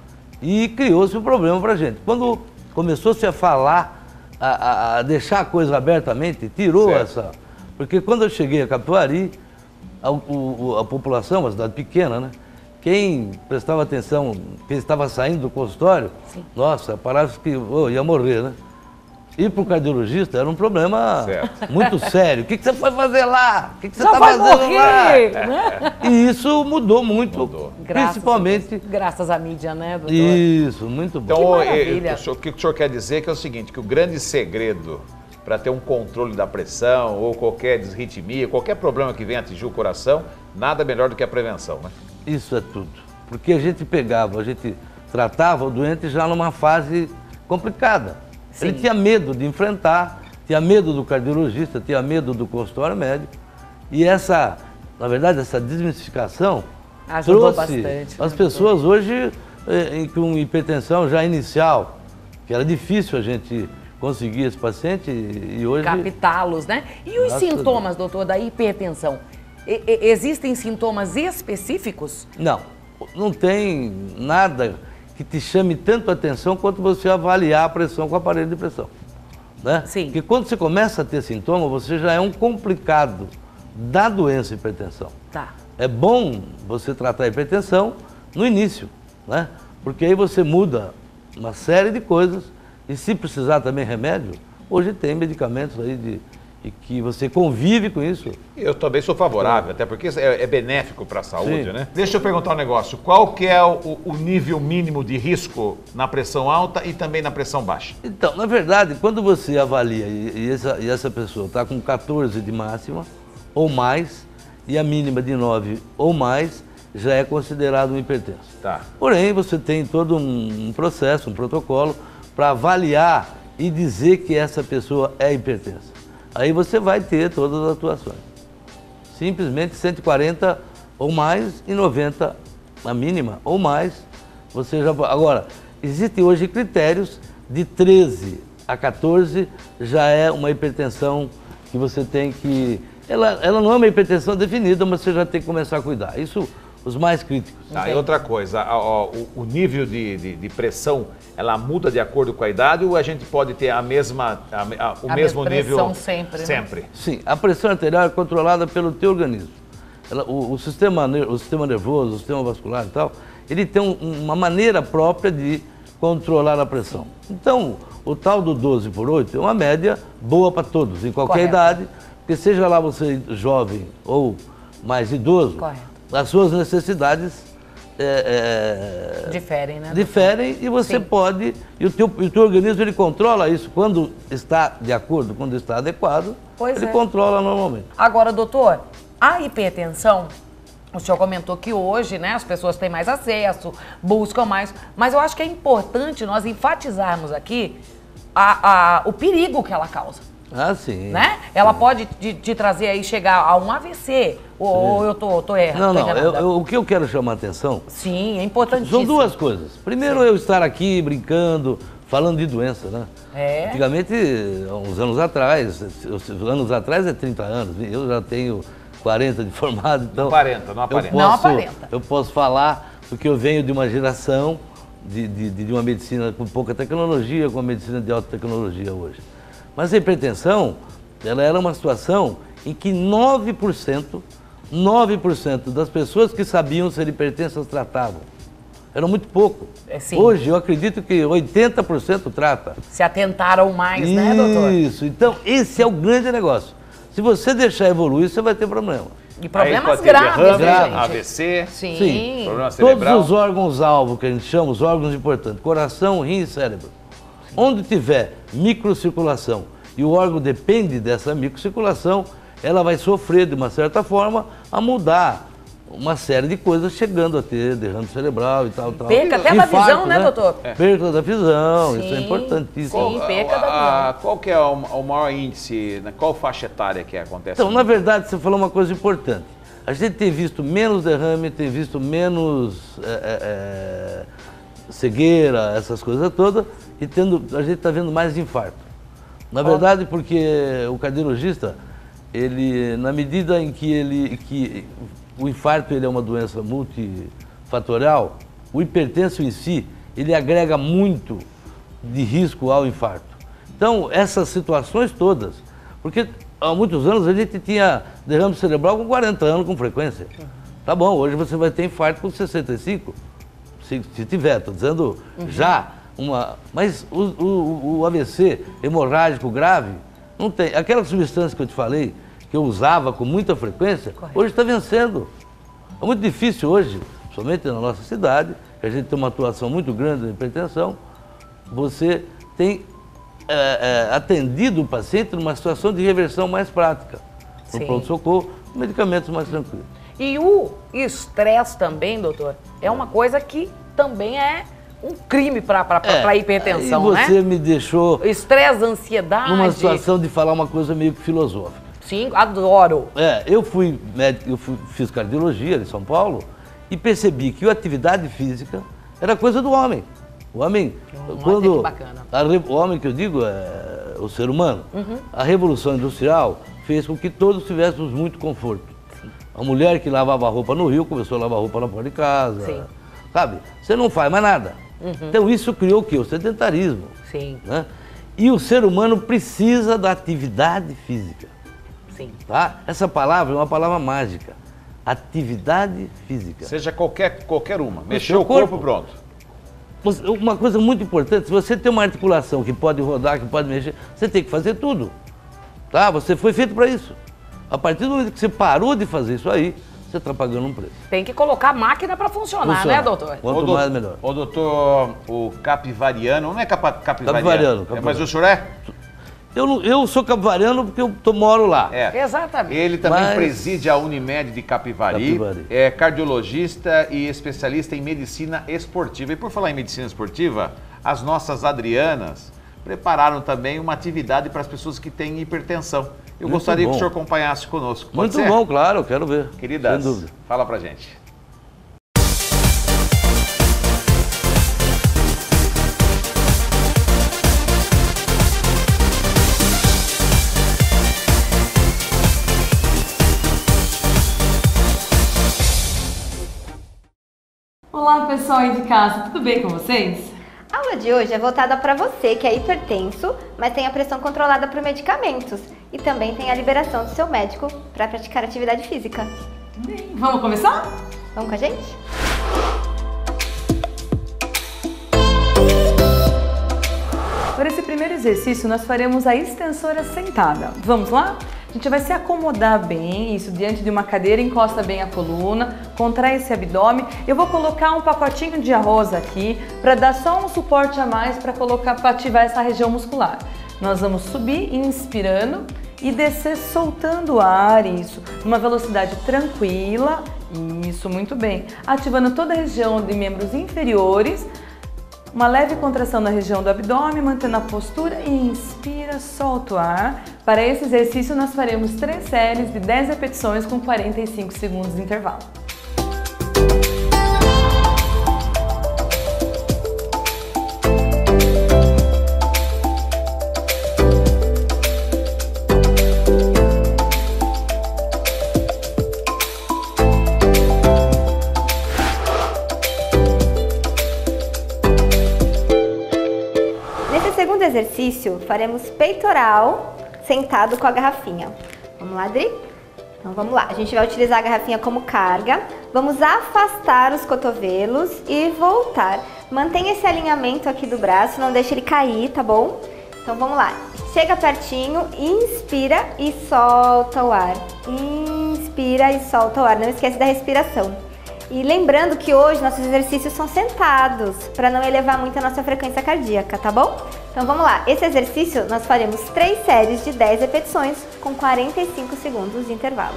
E criou-se um problema para a gente. Quando começou-se a falar, a, a, a deixar a coisa abertamente, tirou certo. essa... Porque quando eu cheguei a Capivari, a, o, a população, uma cidade pequena, né? Quem prestava atenção, quem estava saindo do consultório, Sim. nossa, parava que oh, ia morrer, né? Ir para o cardiologista era um problema certo. muito sério. O que, que você foi fazer lá? O que, que você está fazendo morrer, lá? Né? E isso mudou muito, mudou. principalmente... Graças, graças à mídia, né, doutor? Isso, muito bom. Então, o que o senhor quer dizer que é o seguinte, que o grande segredo para ter um controle da pressão ou qualquer desritmia, qualquer problema que venha atingir o coração, nada melhor do que a prevenção, né? Isso é tudo. Porque a gente pegava, a gente tratava o doente já numa fase complicada. Sim. Ele tinha medo de enfrentar, tinha medo do cardiologista, tinha medo do consultório médico. E essa, na verdade, essa desmistificação ajudou trouxe bastante, as pessoas hoje eh, com hipertensão já inicial, que era difícil a gente conseguir esse paciente e hoje... captá-los, né? E os sintomas, doutor, da hipertensão? E, e, existem sintomas específicos? Não, não tem nada que te chame tanto a atenção quanto você avaliar a pressão com o aparelho de pressão, né? Sim. Porque quando você começa a ter sintoma, você já é um complicado da doença hipertensão. Tá. É bom você tratar a hipertensão no início, né? Porque aí você muda uma série de coisas e se precisar também remédio, hoje tem medicamentos aí de... e que você convive com isso. Eu também sou favorável, até porque é, é benéfico para a saúde, Sim. né? Deixa eu perguntar um negócio, qual que é o, o nível mínimo de risco na pressão alta e também na pressão baixa? Então, na verdade, quando você avalia e, e, essa, e essa pessoa está com quatorze de máxima ou mais e a mínima de nove ou mais, já é considerado um hipertenso. Tá. Porém, você tem todo um, um processo, um protocolo para avaliar e dizer que essa pessoa é hipertensa. Aí você vai ter todas as atuações. Simplesmente cento e quarenta ou mais e noventa a mínima ou mais. Você já... Agora, existem hoje critérios de treze a quatorze, já é uma hipertensão que você tem que... Ela, ela não é uma hipertensão definida, mas você já tem que começar a cuidar. Isso, os mais críticos. Ah, e outra coisa, a, a, o, o nível de, de, de pressão, ela muda de acordo com a idade ou a gente pode ter a mesma, a, a, o a mesmo nível pressão sempre, né? sempre? Sim, a pressão arterial é controlada pelo teu organismo. Ela, o, o, sistema, o sistema nervoso, o sistema vascular e tal, ele tem um, uma maneira própria de controlar a pressão. Então, o tal do doze por oito é uma média boa para todos, em qualquer Correto. idade, porque seja lá você jovem ou mais idoso, Correto. as suas necessidades É, é, diferem, né? Diferem e você Sim. pode, e o teu, o teu organismo ele controla isso quando está de acordo, quando está adequado, pois ele é. controla normalmente. Agora, doutor, a hipertensão, o senhor comentou que hoje, né, as pessoas têm mais acesso, buscam mais, mas eu acho que é importante nós enfatizarmos aqui a, a, o perigo que ela causa. Ah, sim. Né? Ela pode te, te trazer aí, chegar a um A V C, ou, ou eu tô, tô errado. Não, tô não, eu, eu, o que eu quero chamar a atenção... Sim, é importantíssimo. São duas coisas. Primeiro, Sim. eu estar aqui brincando, falando de doença, né? É. Antigamente, uns anos atrás, anos atrás é trinta anos, eu já tenho quarenta de formado, então... Não aparenta, não aparenta. Eu posso, não aparenta. Eu posso falar, porque eu venho de uma geração de, de, de uma medicina com pouca tecnologia, com uma medicina de alta tecnologia hoje. Mas a hipertensão, ela era uma situação em que nove por cento nove por cento das pessoas que sabiam ser hipertensas tratavam. Era muito pouco. É, sim. Hoje, eu acredito que oitenta por cento trata. Se atentaram mais, né, doutor? Isso. Então, esse é o grande negócio. Se você deixar evoluir, você vai ter problema. E problemas graves, né, gente? A V C, Sim. Sim. problema cerebral. Todos os órgãos-alvo, que a gente chama, os órgãos importantes, coração, rim e cérebro. Sim. Onde tiver microcirculação e o órgão depende dessa microcirculação, ela vai sofrer, de uma certa forma, a mudar uma série de coisas, chegando a ter derrame cerebral e tal, tal. Perca até da visão, né, doutor? É. Perca da visão, Sim. isso é importantíssimo. Sim, perca da A- a- visão. Qual que é o, o maior índice, né? Qual faixa etária que acontece? Então, na verdade, você falou uma coisa importante. A gente tem visto menos derrame, tem visto menos é, é, é, cegueira, essas coisas todas, e tendo, a gente está vendo mais infarto. Na verdade, porque o cardiologista, ele, na medida em que ele, que o infarto ele é uma doença multifatorial, o hipertenso em si, ele agrega muito de risco ao infarto. Então, essas situações todas, porque há muitos anos a gente tinha derrame cerebral com quarenta anos com frequência. Tá bom, hoje você vai ter infarto com sessenta e cinco, se, se tiver, estou dizendo uhum. já uma... Mas o, o, o A V C hemorrágico grave, não tem. Aquela substância que eu te falei, que eu usava com muita frequência, Correto. Hoje está vencendo. É muito difícil hoje, somente na nossa cidade, que a gente tem uma atuação muito grande na hipertensão, você tem é, é, atendido o paciente numa situação de reversão mais prática. No Sim. pronto-socorro, medicamentos mais tranquilos. E o estresse também, doutor, é uma coisa que também é um crime para É, a hipertensão, e você né? me deixou Estresse, ansiedade. numa situação de falar uma coisa meio que filosófica. Sim, adoro. É, eu fui médico, eu fui, fiz cardiologia em São Paulo e percebi que a atividade física era coisa do homem. O homem, Hum, quando que bacana. a, o homem que eu digo é o ser humano, Uhum. a revolução industrial fez com que todos tivéssemos muito conforto. A mulher que lavava a roupa no rio começou a lavar a roupa na porta de casa. Sim. Sabe? Você não faz mais nada. Uhum. Então isso criou o quê? O sedentarismo. Sim. Né? E o ser humano precisa da atividade física. Sim. Tá? Essa palavra é uma palavra mágica. Atividade física. Seja qualquer, qualquer uma. Mexeu seu o corpo, corpo. pronto. Você- Uma coisa muito importante, se você tem uma articulação que pode rodar, que pode mexer, você tem que fazer tudo. Tá? Você foi feito para isso. A partir do momento que você parou de fazer isso aí, você está pagando um preço. Tem que colocar a máquina para funcionar, Funciona. né, doutor? Quanto Ô, do- mais, melhor. Ô, doutor, o capivariano, não é capa, capivariano, Capivariano, É, capivariano. mas o senhor é? Eu, não- eu sou capivariano porque eu tô, moro lá. É. Exatamente. Ele também Mas- preside a Unimed de Capivari, Capivari. é cardiologista e especialista em medicina esportiva. E por falar em medicina esportiva, as nossas Adrianas prepararam também uma atividade para as pessoas que têm hipertensão. Eu Muito gostaria bom. que o senhor acompanhasse conosco. Pode Muito ser? bom, claro, eu quero ver. Queridas, Sem dúvida. fala pra gente. Olá pessoal aí de casa, tudo bem com vocês? A aula de hoje é voltada para você que é hipertenso, mas tem a pressão controlada por medicamentos e também tem a liberação do seu médico para praticar atividade física. Bem, vamos começar? Vamos com a gente? Para esse primeiro exercício, nós faremos a extensora sentada. Vamos lá? A gente vai se acomodar bem, isso diante de uma cadeira, encosta bem a coluna, contrai esse abdômen. Eu vou colocar um pacotinho de arroz aqui para dar só um suporte a mais para colocar, para ativar essa região muscular. Nós vamos subir inspirando e descer soltando o ar, isso, numa velocidade tranquila, isso, muito bem. Ativando toda a região de membros inferiores. Uma leve contração na região do abdômen, mantendo a postura e inspira, solta o ar. Para esse exercício, nós faremos três séries de dez repetições com quarenta e cinco segundos de intervalo. Nesse segundo exercício, faremos peitoral sentado com a garrafinha. Vamos lá, Adri? Então vamos lá, a gente vai utilizar a garrafinha como carga, vamos afastar os cotovelos e voltar. Mantenha esse alinhamento aqui do braço, não deixe ele cair, tá bom? Então vamos lá, chega pertinho, inspira e solta o ar. Inspira e solta o ar, não esquece da respiração. E lembrando que hoje nossos exercícios são sentados, para não elevar muito a nossa frequência cardíaca, tá bom? Então vamos lá, esse exercício nós faremos três séries de dez repetições com quarenta e cinco segundos de intervalo.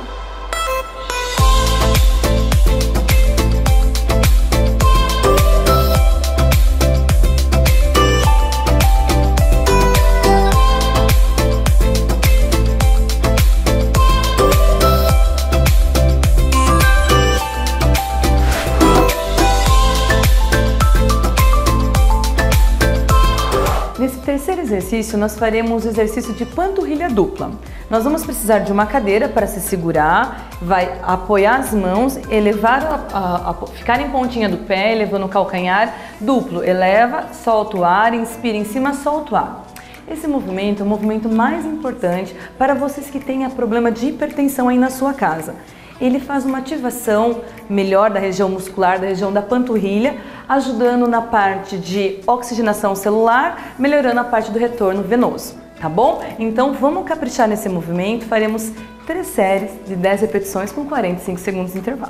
Nesse terceiro exercício, nós faremos o exercício de panturrilha dupla. Nós vamos precisar de uma cadeira para se segurar, vai apoiar as mãos, elevar, a, a, a, ficar em pontinha do pé, elevando o calcanhar, duplo, eleva, solta o ar, inspira em cima, solta o ar. Esse movimento é o movimento mais importante para vocês que têm problema de hipertensão aí na sua casa. Ele faz uma ativação melhor da região muscular, da região da panturrilha, ajudando na parte de oxigenação celular, melhorando a parte do retorno venoso, tá bom? Então vamos caprichar nesse movimento, faremos três séries de dez repetições com quarenta e cinco segundos de intervalo.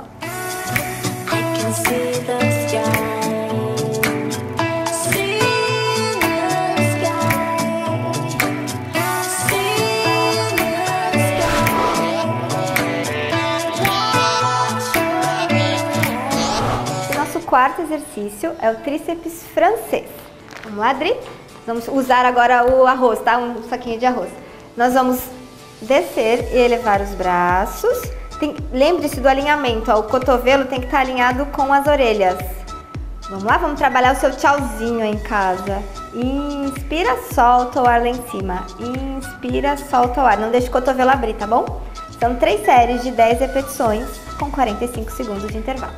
O quarto exercício é o tríceps francês. Vamos lá, Adri? Vamos usar agora o arroz, tá? Um saquinho de arroz. Nós vamos descer e elevar os braços. Lembre-se do alinhamento, ó, o cotovelo tem que estar alinhado com as orelhas. Vamos lá? Vamos trabalhar o seu tchauzinho em casa. Inspira, solta o ar lá em cima. Inspira, solta o ar. Não deixe o cotovelo abrir, tá bom? São três séries de dez repetições com quarenta e cinco segundos de intervalo.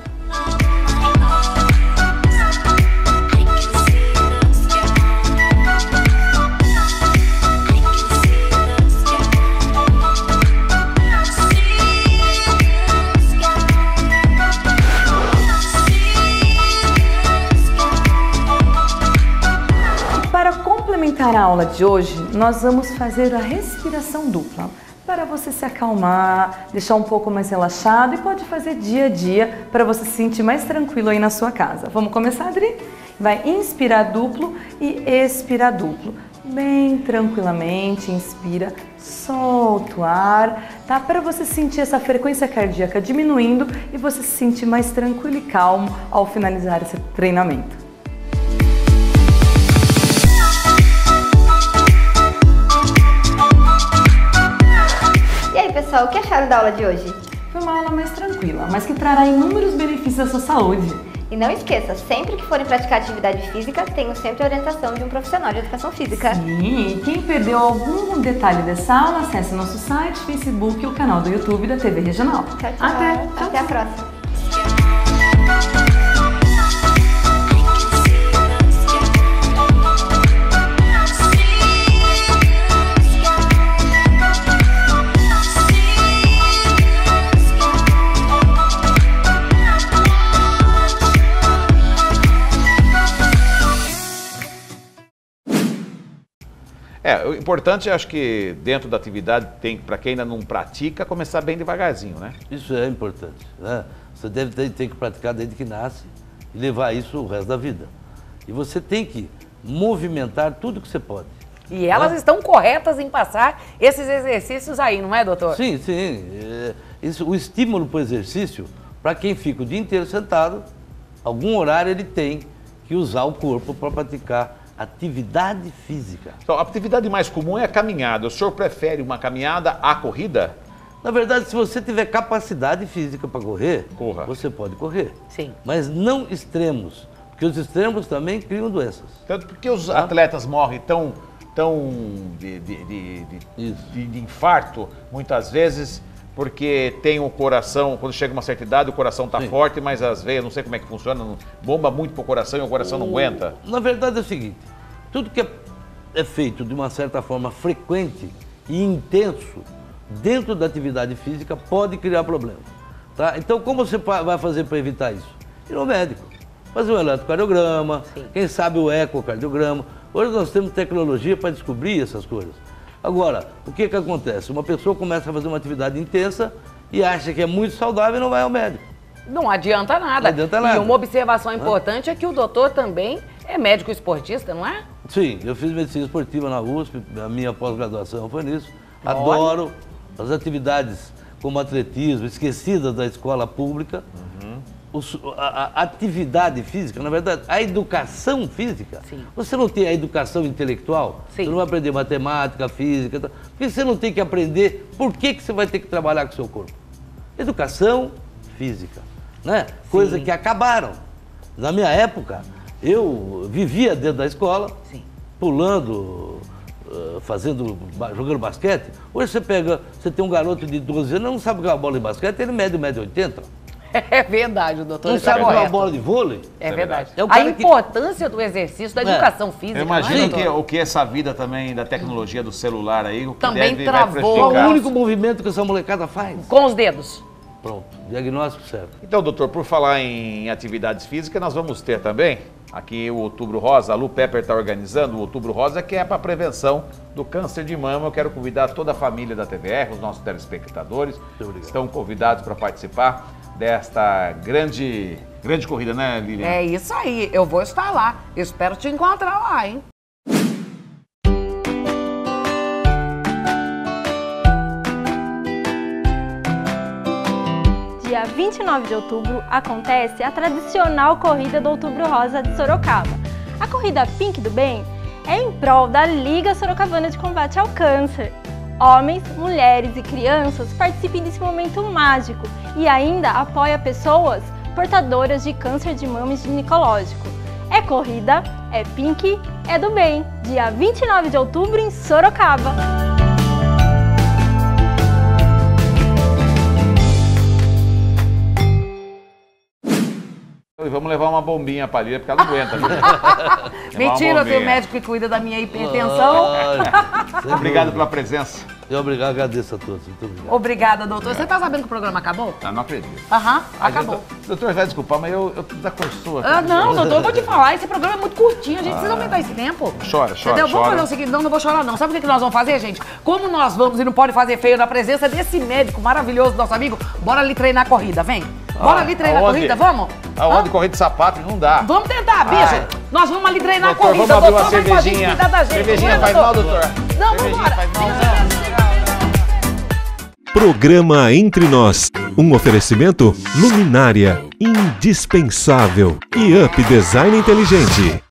Para a aula de hoje, nós vamos fazer a respiração dupla, para você se acalmar, deixar um pouco mais relaxado e pode fazer dia a dia para você se sentir mais tranquilo aí na sua casa. Vamos começar, Adri? Vai inspirar duplo e expirar duplo. Bem tranquilamente, inspira, solta o ar, tá? Para você sentir essa frequência cardíaca diminuindo e você se sentir mais tranquilo e calmo ao finalizar esse treinamento. Pessoal, o que acharam da aula de hoje? Foi uma aula mais tranquila, mas que trará inúmeros benefícios à sua saúde. E não esqueça, sempre que forem praticar atividade física, tenham sempre a orientação de um profissional de educação física. Sim, e quem perdeu algum detalhe dessa aula, acesse nosso site, Facebook e o canal do YouTube da T V Regional. Tchau, tchau. Até, tchau, Até a próxima. É, o importante, acho que dentro da atividade, tem para quem ainda não pratica, começar bem devagarzinho, né? Isso é importante, né? Você deve ter, ter que praticar desde que nasce e levar isso o resto da vida. E você tem que movimentar tudo que você pode. E elas né? estão corretas em passar esses exercícios aí, não é, doutor? Sim, sim. É, isso, o estímulo para o exercício, para quem fica o dia inteiro sentado, algum horário ele tem que usar o corpo para praticar atividade física. Então, a atividade mais comum é a caminhada. O senhor prefere uma caminhada à corrida? Na verdade, se você tiver capacidade física para correr, Corra. você pode correr. Sim. Mas não extremos, porque os extremos também criam doenças. Tanto porque os tá? atletas morrem tão, tão de, de, de, de, de, de infarto, muitas vezes, porque tem o coração, quando chega uma certa idade, o coração está forte, mas as veias, não sei como é que funciona, bomba muito pro coração e o coração o... não aguenta. Na verdade é o seguinte, tudo que é, é feito de uma certa forma frequente e intenso, dentro da atividade física pode criar problema. Tá? Então, como você vai fazer para evitar isso? Ir ao médico, fazer um eletrocardiograma, Sim. quem sabe o ecocardiograma. Hoje nós temos tecnologia para descobrir essas coisas. Agora, o que que acontece? Uma pessoa começa a fazer uma atividade intensa e acha que é muito saudável e não vai ao médico. Não adianta nada. Não adianta nada. E uma observação importante é que o doutor também é médico esportista, não é? Sim, eu fiz medicina esportiva na U S P, a minha pós-graduação foi nisso. Adoro as atividades como atletismo, esquecidas da escola pública. Uhum. Os, a, a atividade física, na verdade, a educação física. Sim. Você não tem a educação intelectual, Sim. você não vai aprender matemática, física, porque você não tem que aprender por que, que você vai ter que trabalhar com o seu corpo. Educação física, né? Coisa que acabaram. Na minha época, eu vivia dentro da escola, Sim. pulando, fazendo, jogando basquete. Hoje você pega, você tem um garoto de doze anos, não sabe jogar bola de basquete, ele mede um metro e oitenta. É verdade, doutor. Não sabe jogar bola de vôlei? É verdade. É a importância que... do exercício, da educação é. física. Eu imagino é, que, o que essa vida também da tecnologia do celular aí, o que também deve, travou. Qual o único movimento que essa molecada faz? Com os dedos. Pronto, diagnóstico certo. Então, doutor, por falar em atividades físicas, nós vamos ter também aqui o Outubro Rosa. A Lu Pepper está organizando o Outubro Rosa, que é para a prevenção do câncer de mama. Eu quero convidar toda a família da T V R, os nossos telespectadores, estão convidados para participar desta grande, grande corrida, né, Lilian? É isso aí, eu vou estar lá. Eu espero te encontrar lá, hein? Dia vinte e nove de outubro acontece a tradicional Corrida do Outubro Rosa de Sorocaba. A corrida Pink do Bem é em prol da Liga Sorocabana de Combate ao Câncer. Homens, mulheres e crianças participem desse momento mágico e ainda apoia pessoas portadoras de câncer de mama e ginecológico. É corrida, é Pink, é do bem. Dia vinte e nove de outubro em Sorocaba. E vamos levar uma bombinha pra Lilian, porque ela não aguenta. Mentira, eu tenho médico que cuida da minha hipertensão. Obrigado pela presença. Eu obrigado, agradeço a todos. Muito obrigado. Obrigada, doutor. Você tá sabendo que o programa acabou? Ah, não acredito. Aham, acabou. Doutor, vai desculpar, mas eu, eu tô da costura. Ah, não, doutor, eu vou te falar. Esse programa é muito curtinho, a gente ah. precisa aumentar esse tempo. Chora, chora, Entendeu? chora. Vamos fazer o seguinte, não, não vou chorar não. Sabe o que, que nós vamos fazer, gente? Como nós vamos e não pode fazer feio na presença desse médico maravilhoso, nosso amigo, bora ali treinar a corrida, vem. Bora ah, ali treinar aonde? a corrida, vamos? Aonde? Correr de sapato não dá. Vamos tentar, bicho. Ai. Nós vamos ali treinar doutor, a corrida. Vamos abrir doutor, uma cervejinha. Vai da gente, cervejinha não, faz doutor? mal, doutor? Não, cervejinha vambora. faz mal, não. Programa Entre Nós, um oferecimento Luminária, indispensável e Up Design Inteligente.